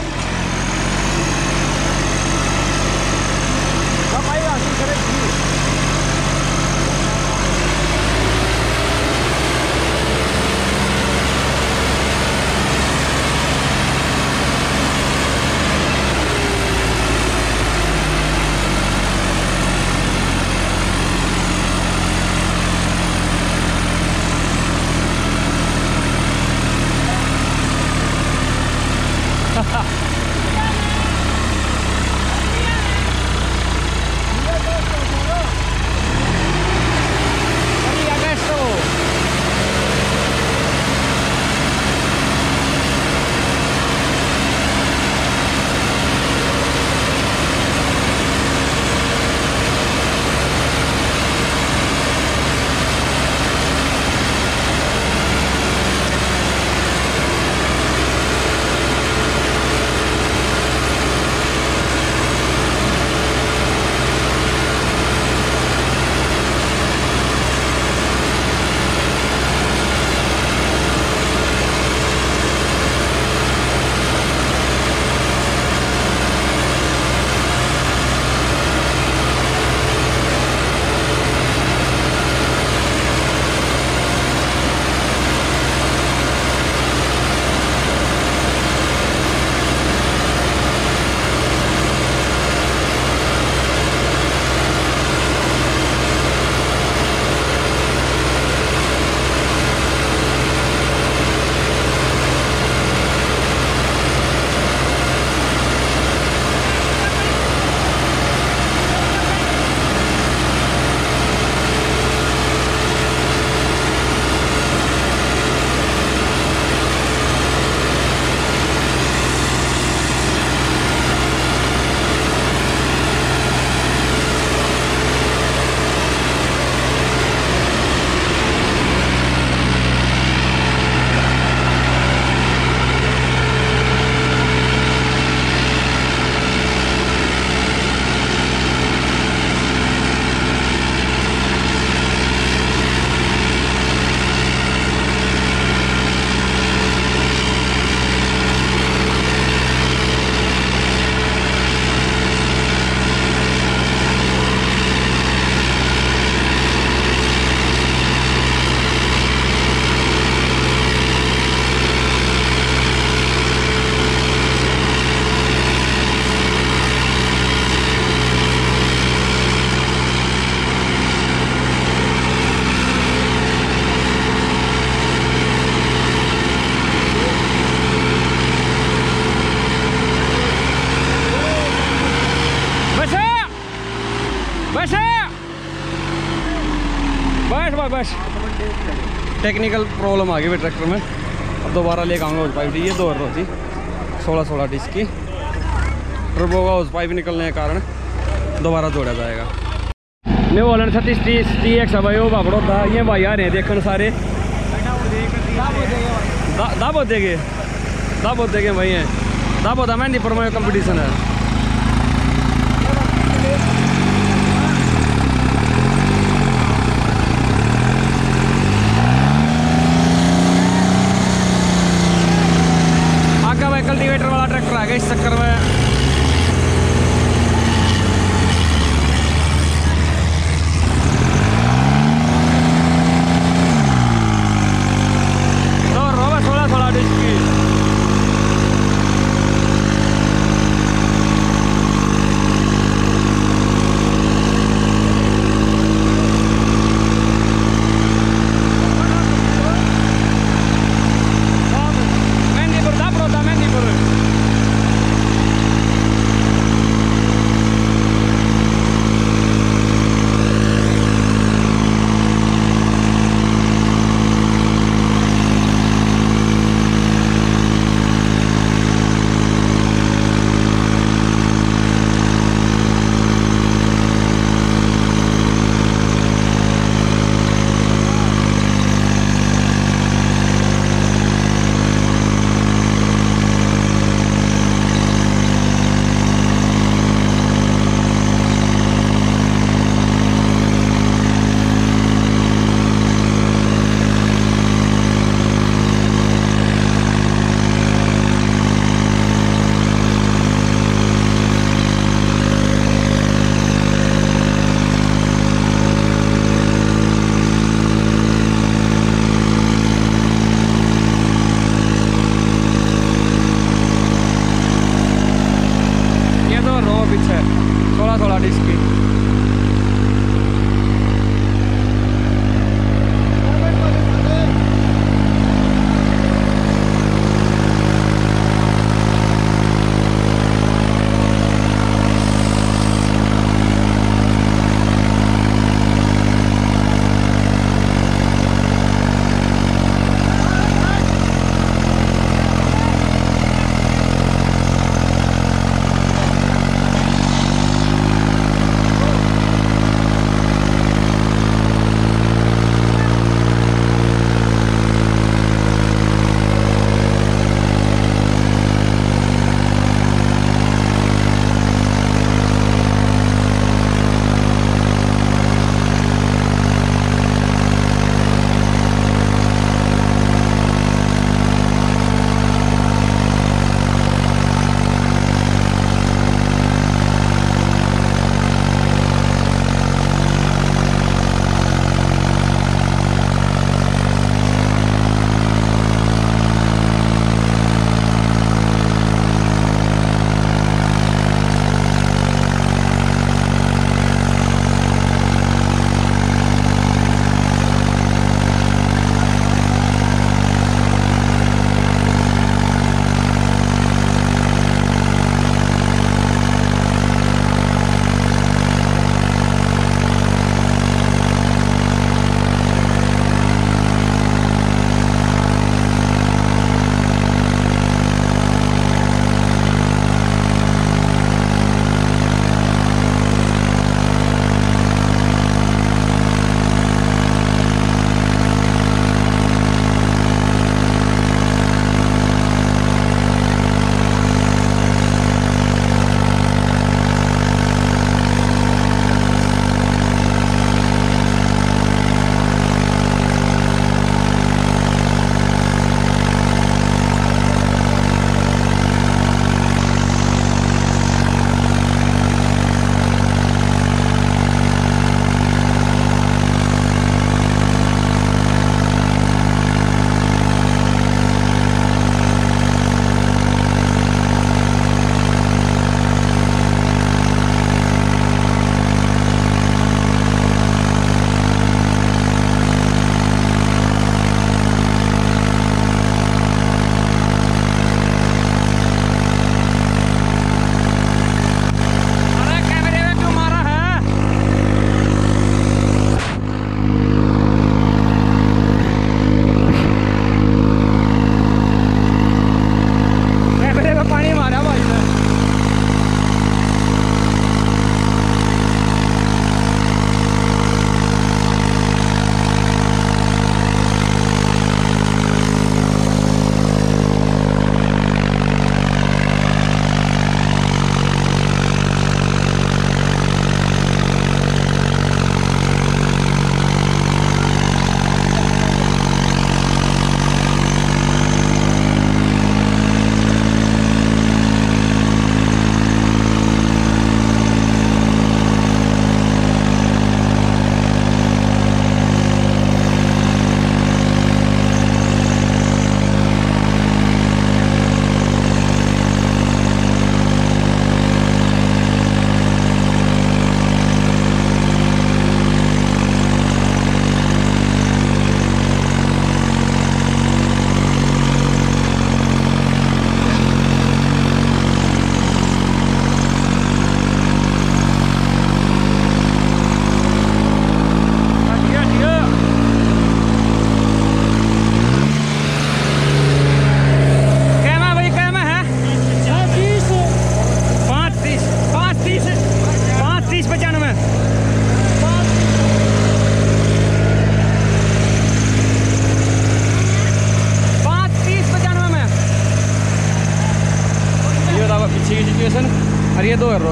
बस टेक्निकल प्रॉब्लम आ गई भाई ट्रैक्टर में। अब दोबारा लेकर आऊँगा उस पाइप, ये दो रोजी सोलह सोलह डिस्क की टर्बो का उस पाइप निकलने के कारण दोबारा जोड़ा जाएगा। न्यू हॉलैंड छत्तीस तीस टी एक्स है भाई, वो बाबड़ो था। ये भाई आ रहे हैं देखने सारे, दाबो देंगे दाबो देंगे भाई हैं दाबो था मेहंदीपुर में कंपटीशन है। आगे भाई कल्टीवेटर वाला ट्रैक्टर आ गया इस चक्कर में। सोलह सोलह डिस्क की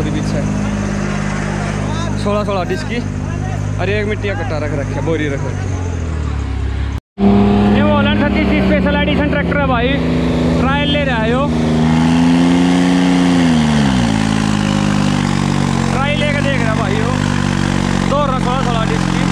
बोरी पीछे सोलह सोलह डिस्क की और एक मिट्टी का कट्टा रख रखे बोरी रख रखी। ये वो हॉलैंड छत्तीस स्पेशल एडिशन ट्रैक्टर है भाई, ट्रायल ले रहा है यो, ट्रायल लेकर देख रहा है भाई यो, दो सोलह सोलह डिस्क की।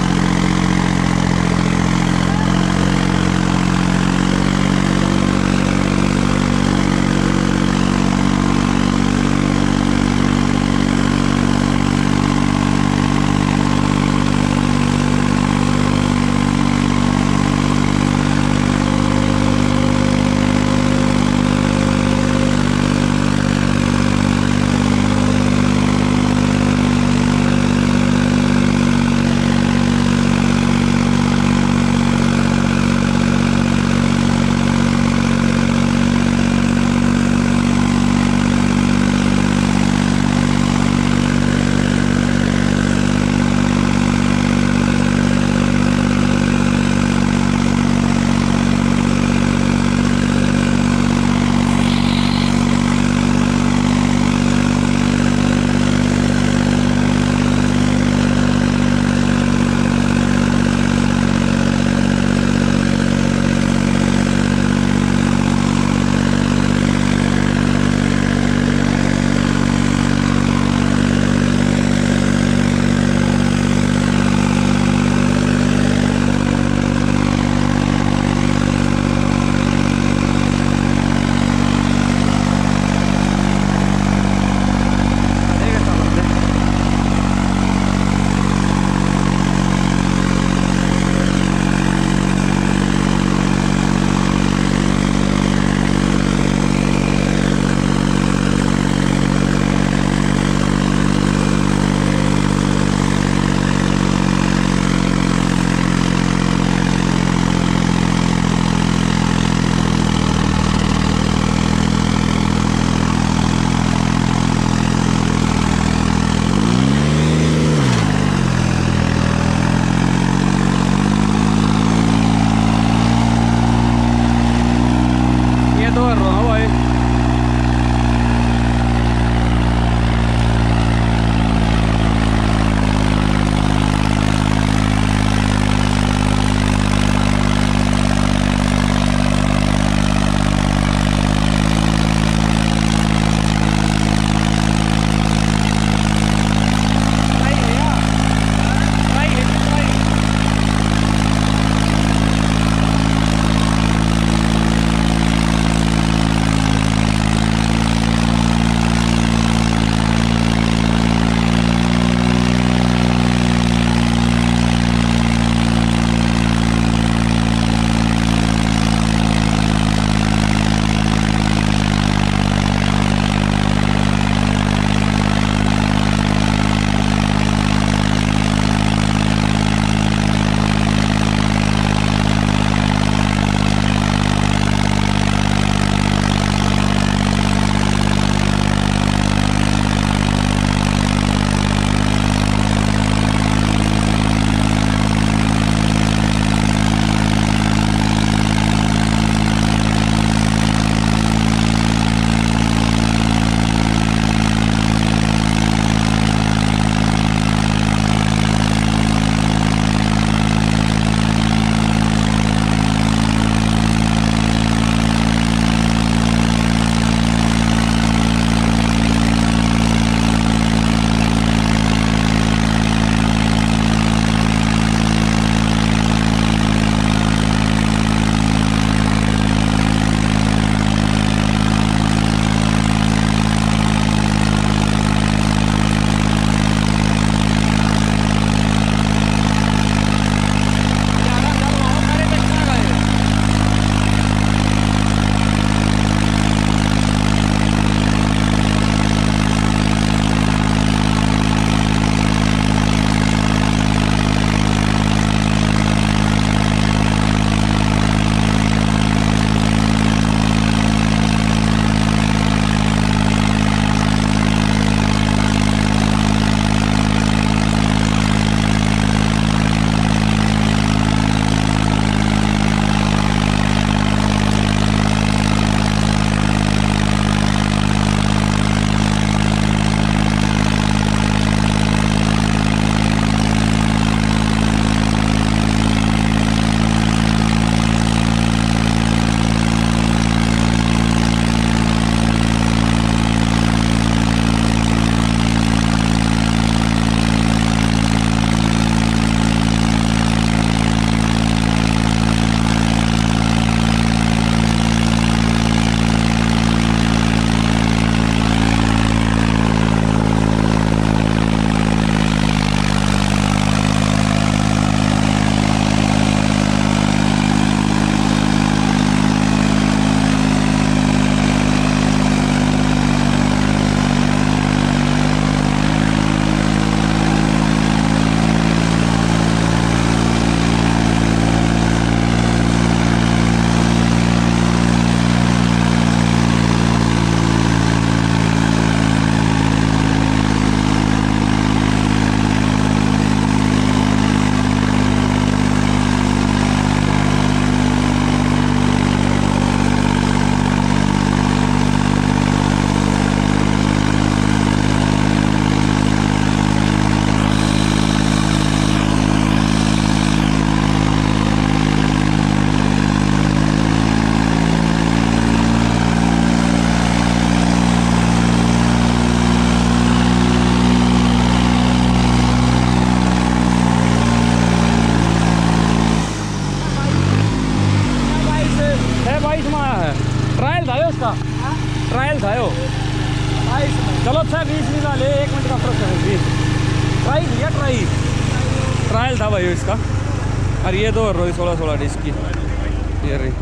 ट्राई किया ट्राई ट्रायल था भाई इसका। और ये दो रोई सोलह सोलह डिश की ये रही।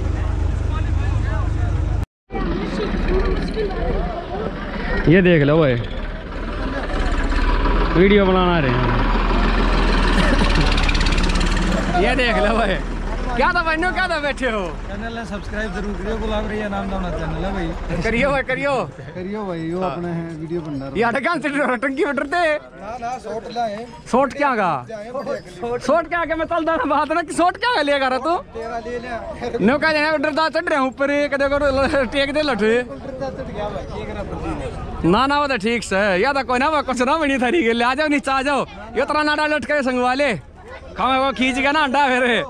ये देख लो भाई वीडियो बनाना रहे हैं। ये देख लो भाई क्या था भाई क्या था बैठे हो। चैनल ने सब्सक्राइब जरूर करियो गुलाब रैया नाम दाना चैनल है भाई। करियो भाई करियो करियो भाई वो अपने हैं वीडियो बन रहा है। यार कहां से टंकी में डरते ना ना शॉट लाए शॉट क्या का शॉट क्या के मैं चलदा ना बात ना कि शॉट क्या ले कर तू तेरा ले ले नो का जाने डरदा चढ़ रहा ऊपर कदे को टेक दे लठे चढ़ गया भाई की करा ना ना वो तो ठीक से या तो कोई ना वो कुछ ना बनी थारी के ले आ जाओ नीचे आ जाओ ये तरह नाडा लटके संग वाले खावे वो खींच गया ना अंडा फिर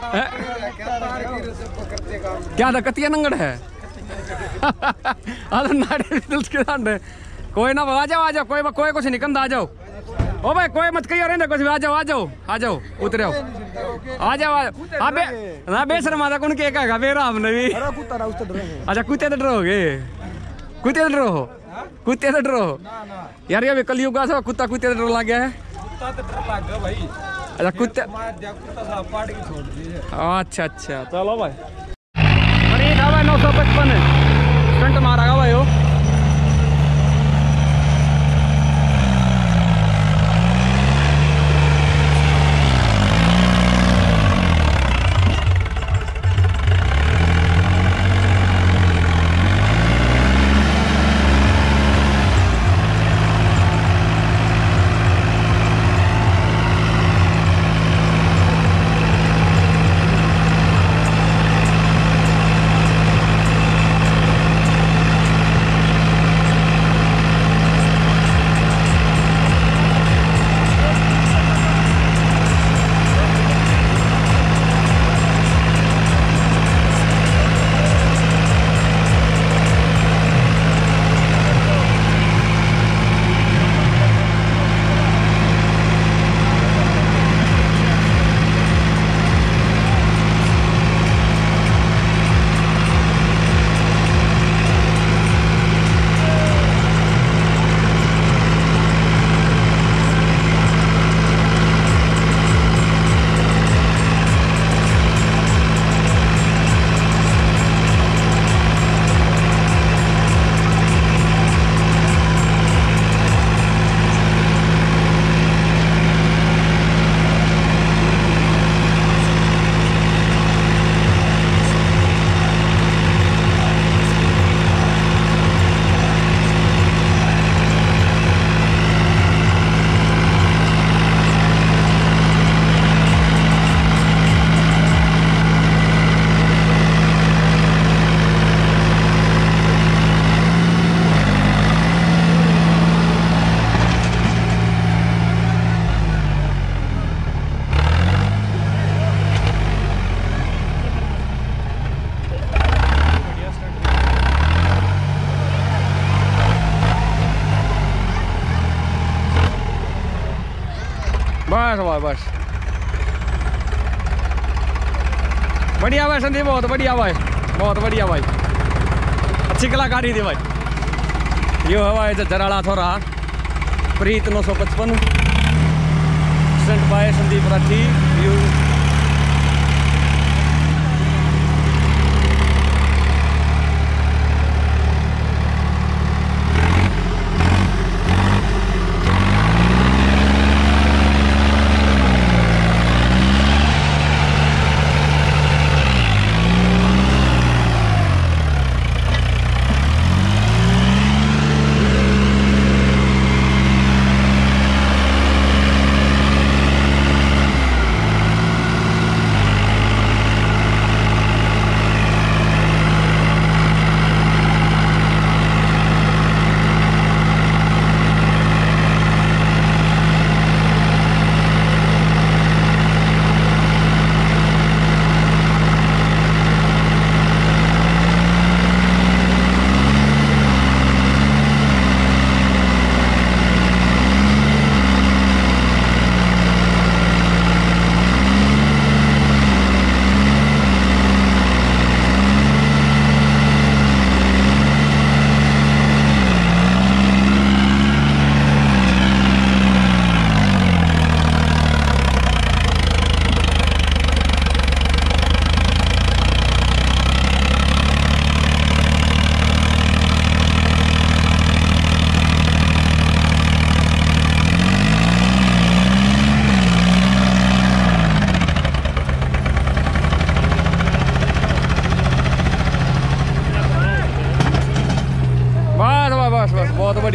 क्या था कतिया नंगड़ है। आ तो नाडे के अंडे कोई ना आ जाओ आ जाओ कोई कोई कुछ निकल आ जाओ। ओ भाई कोई मत कहियो रहने कुछ आ जाओ आ जाओ आ जाओ उतरे आ जाओ अबे ना बेशर्मा था कौन के कहेगा बेरा हमने भी। अच्छा कुत्ते तो डरोगे कुत्ते तो डरो कुत्ते तो डरो यार ये कलयुग का कुत्ता कुत्ते तो डर लग गया है। अच्छा कुत्ते अच्छा अच्छा चलो भाई अरे था भाई नौ सौ पचपन स्टंट मारा भाई वो। बस भाई बस बढ़िया भाई संदीप बहुत बढ़िया भाई बहुत बढ़िया भाई अच्छी कलाकारी थी भाई। यो है भाई जराड़ा थोड़ा प्रीत नौ सौ पचपन स्टंट बाय संदीप राठी यू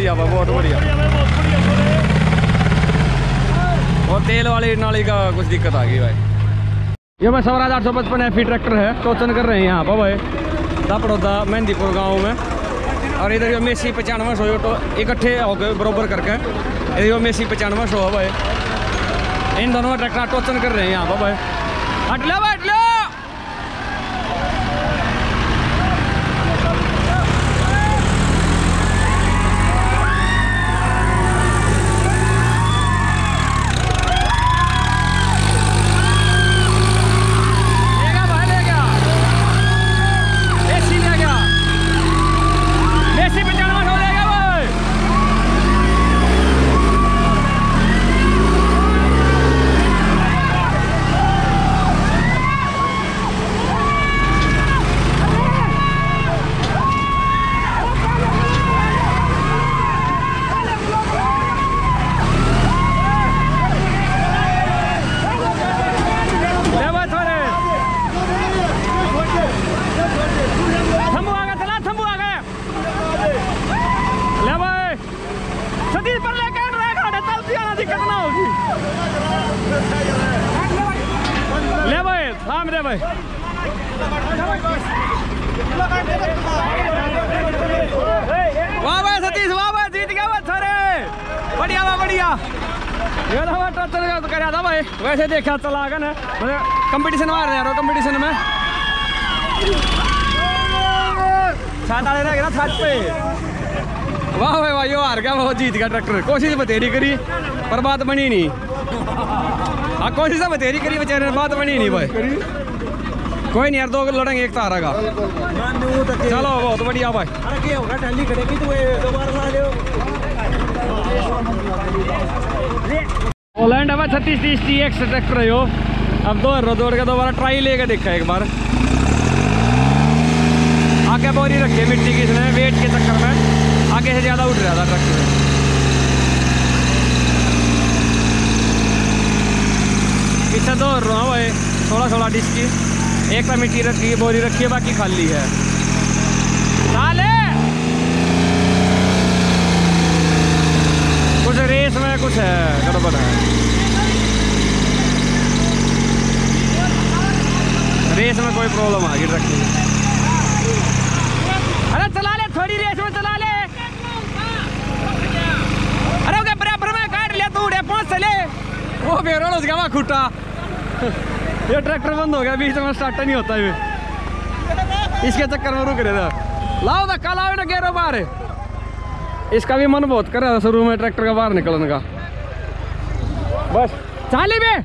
बढ़िया भाई, बहुत बढ़िया। और तेल वाली नाली का कुछ दिक्कत आ गई भाई। ये भाई स्वराज आठ सौ पचपन एफ ट्रैक्टर है, टोचन कर रहे हैं यहाँ पर भाई दापड़ौदा मेहंदीपुर गाँव में। और इधर यो मेसी पचानवे सौ तो इकट्ठे हो गए बरोबर करके, इधर यो मेसी पचानवे सौ है भाई। इन दोनों ट्रैक्टर टोचन कर रहे हैं यहाँ पर भाई। हट लो हट लो। ले भाई थाम रे भाई। वाह भाई सतीश, वाह भाई जीत गया भाई छोरे, बढ़िया वाह बढ़िया। ये ना भाई टोचन कर था भाई, वैसे देखा चला आगे ना कंपटीशन मार रहे हैं कंपटीशन में छात आने लगे ना छात पे। वाह भाई वाह, यो हार गया वो जीत गया ट्रैक्टर। कोशिश बतेरी करी पर बात बनी नहीं। हाँ कोशिश बतेरी करी बेचारे, बात बनी नहीं भाई। कोई नहीं यार, दो लड़ेंगे एक तारा का। चलो बहुत बढ़िया भाई। ओलैंड है भाई छत्तीस तीस टी एक्स ट्रैक्टर है यो। अब दो दौड़ के दोबारा ट्राई लेके देखा एक बार। आगे बोरी रखी है मिट्टी की इसने, वेट के चक्कर में आगे से ज़्यादा उठ रहा था ट्रैक्टर। पीछे दौड़ रहा हूँ भाई, थोड़ा थोड़ा डिस्क की। एक तो मिट्टी रखी है, बोरी रखी है, बाकी खाली है। साले कुछ रेस में कुछ है गड़बड़ है, रेस में कोई प्रॉब्लम आ गई ट्रक की। अरे चला ले थोड़ी रेस में चला ले। अरे ओके बराबर में काट लिया तू, पहुंच चले वो बेरोल उसका वहाँ खुटा। ये ट्रैक्टर बंद हो गया, बीच में स्टार्ट नहीं होता है, इसके चक्कर में रुक रहे थे। लाओ धक्का लाओ ना गेरो बाहर। इसका भी मन बहुत कर रहा था शुरू में ट्रैक्टर का बाहर निकलने का। बस चाली में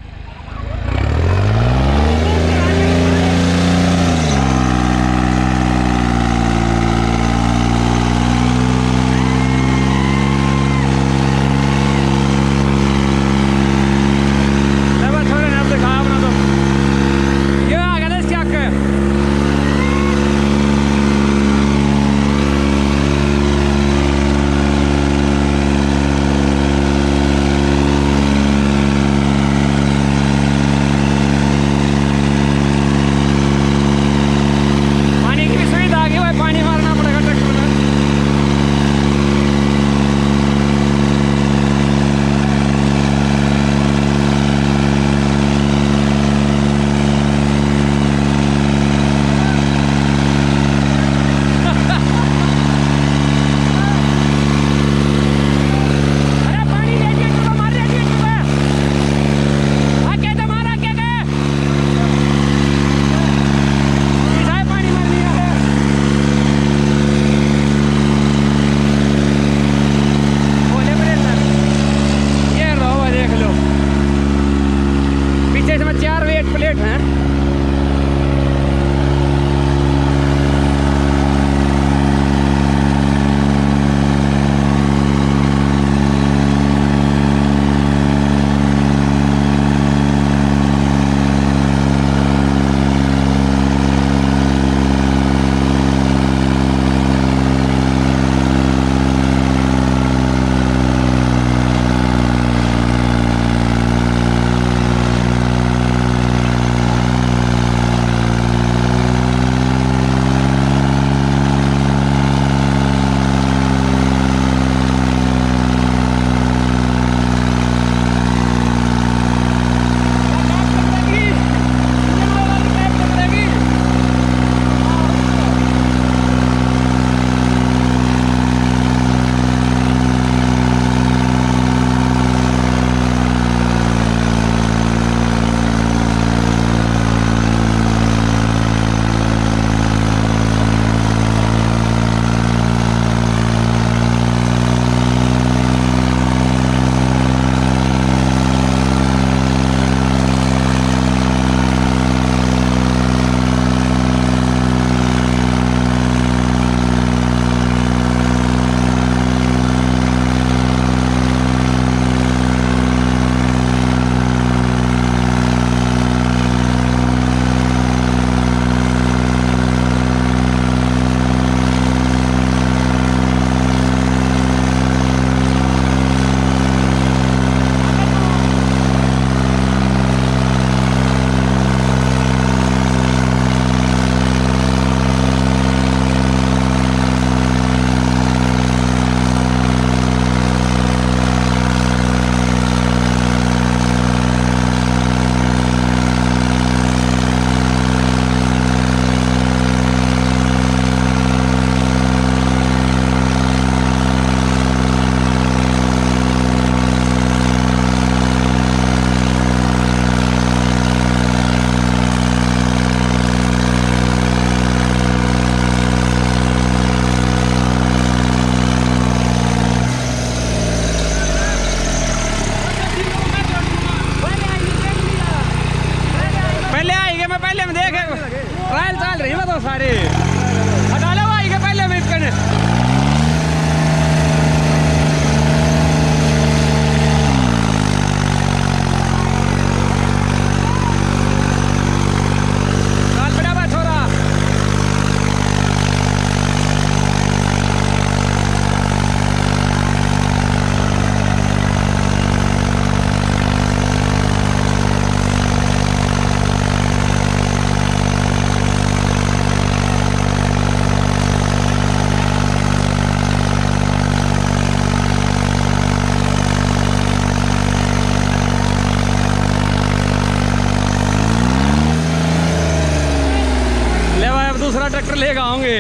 लेकर आऊंगे।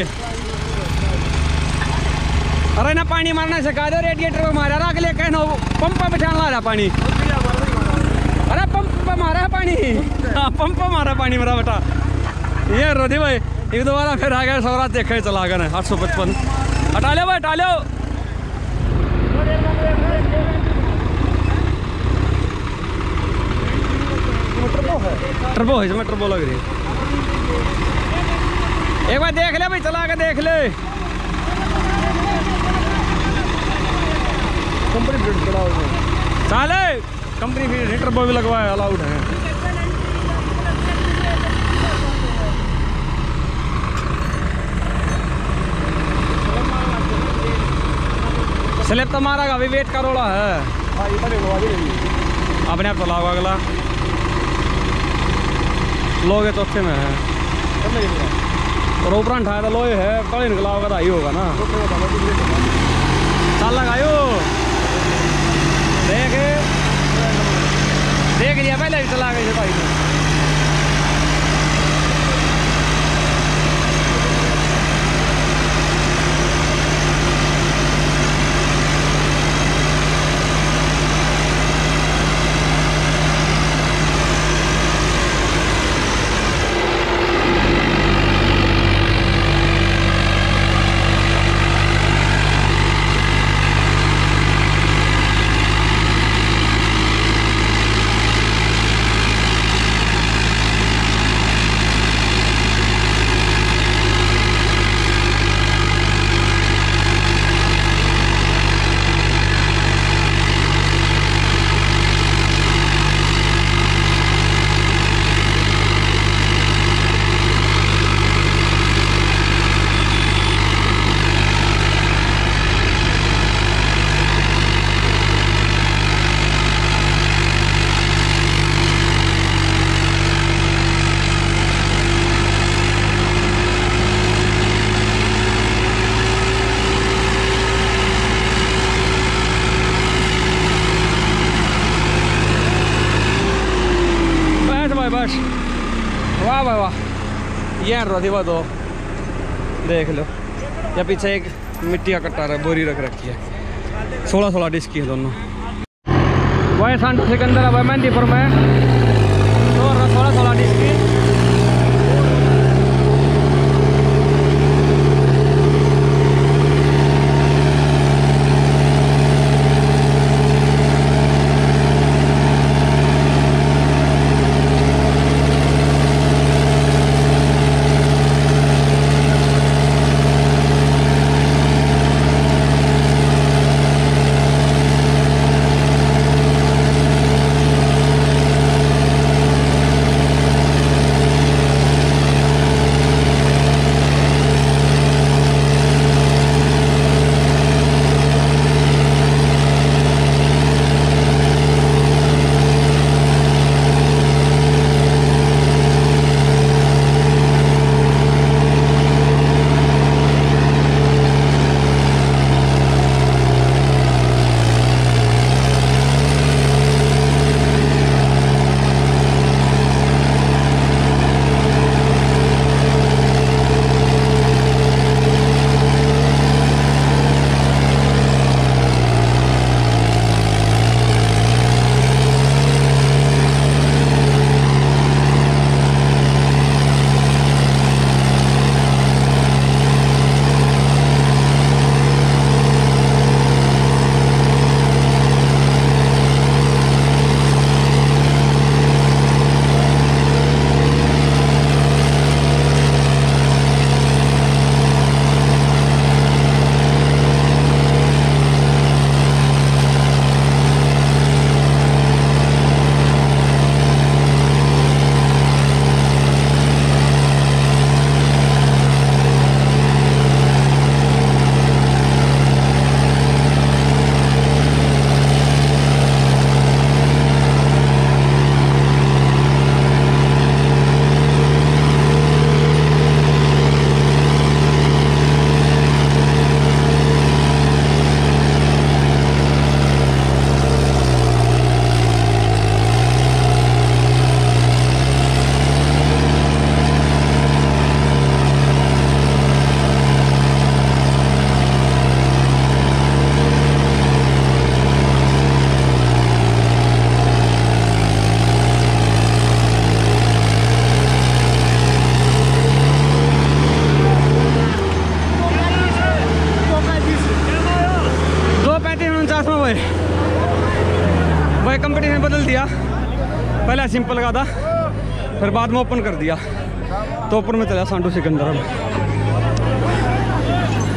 अरे ना पानी मारना सिखा दो, रेडिएटर पे मारा रहा अगले कहना पंप पे बिठाने ला रहा पानी। अरे पंप पे मारा है पानी, हाँ पंप पे मारा पानी मेरा बेटा। ये रोधी भाई एक दोबारा फिर आ गया सौराज देखे चला गए आठ सौ पचपन। हटा लो भाई हटा लो। टर्बो है इसमें, टर्बो लग रही है। एक बार देख ले भाई, चला के देख ले। कंपनी फिट चला चाले कंपनी फिट टर्बो भी लगवाया, अलाउड है। स्लिप तो मारा अभी वेट का रोड़ा है। अपने आप चलाओ अगला लोगे चौथे में है और ऊपर उठाया तो लोहे है, कल निकला होगा तो आई होगा ना। चल लगायो देख देख लिया पहले चला गई भाई ने। बस वाह वाह वाह, ये रोधिवा दो देख लो। या पीछे एक मिट्टी का कट्टा है, बोरी रख रखी है। सोलह सोलह डिस्क की है दोनों। वही सांडो सिकंदर है, वह मेहंदीपुर में सोलह सोलह डिस्क की। भाई भाई कंपटीशन बदल दिया, पहले सिंपल का था, फिर बाद में ओपन कर दिया, तो ओपन में चला सांडू सिकंदर। अब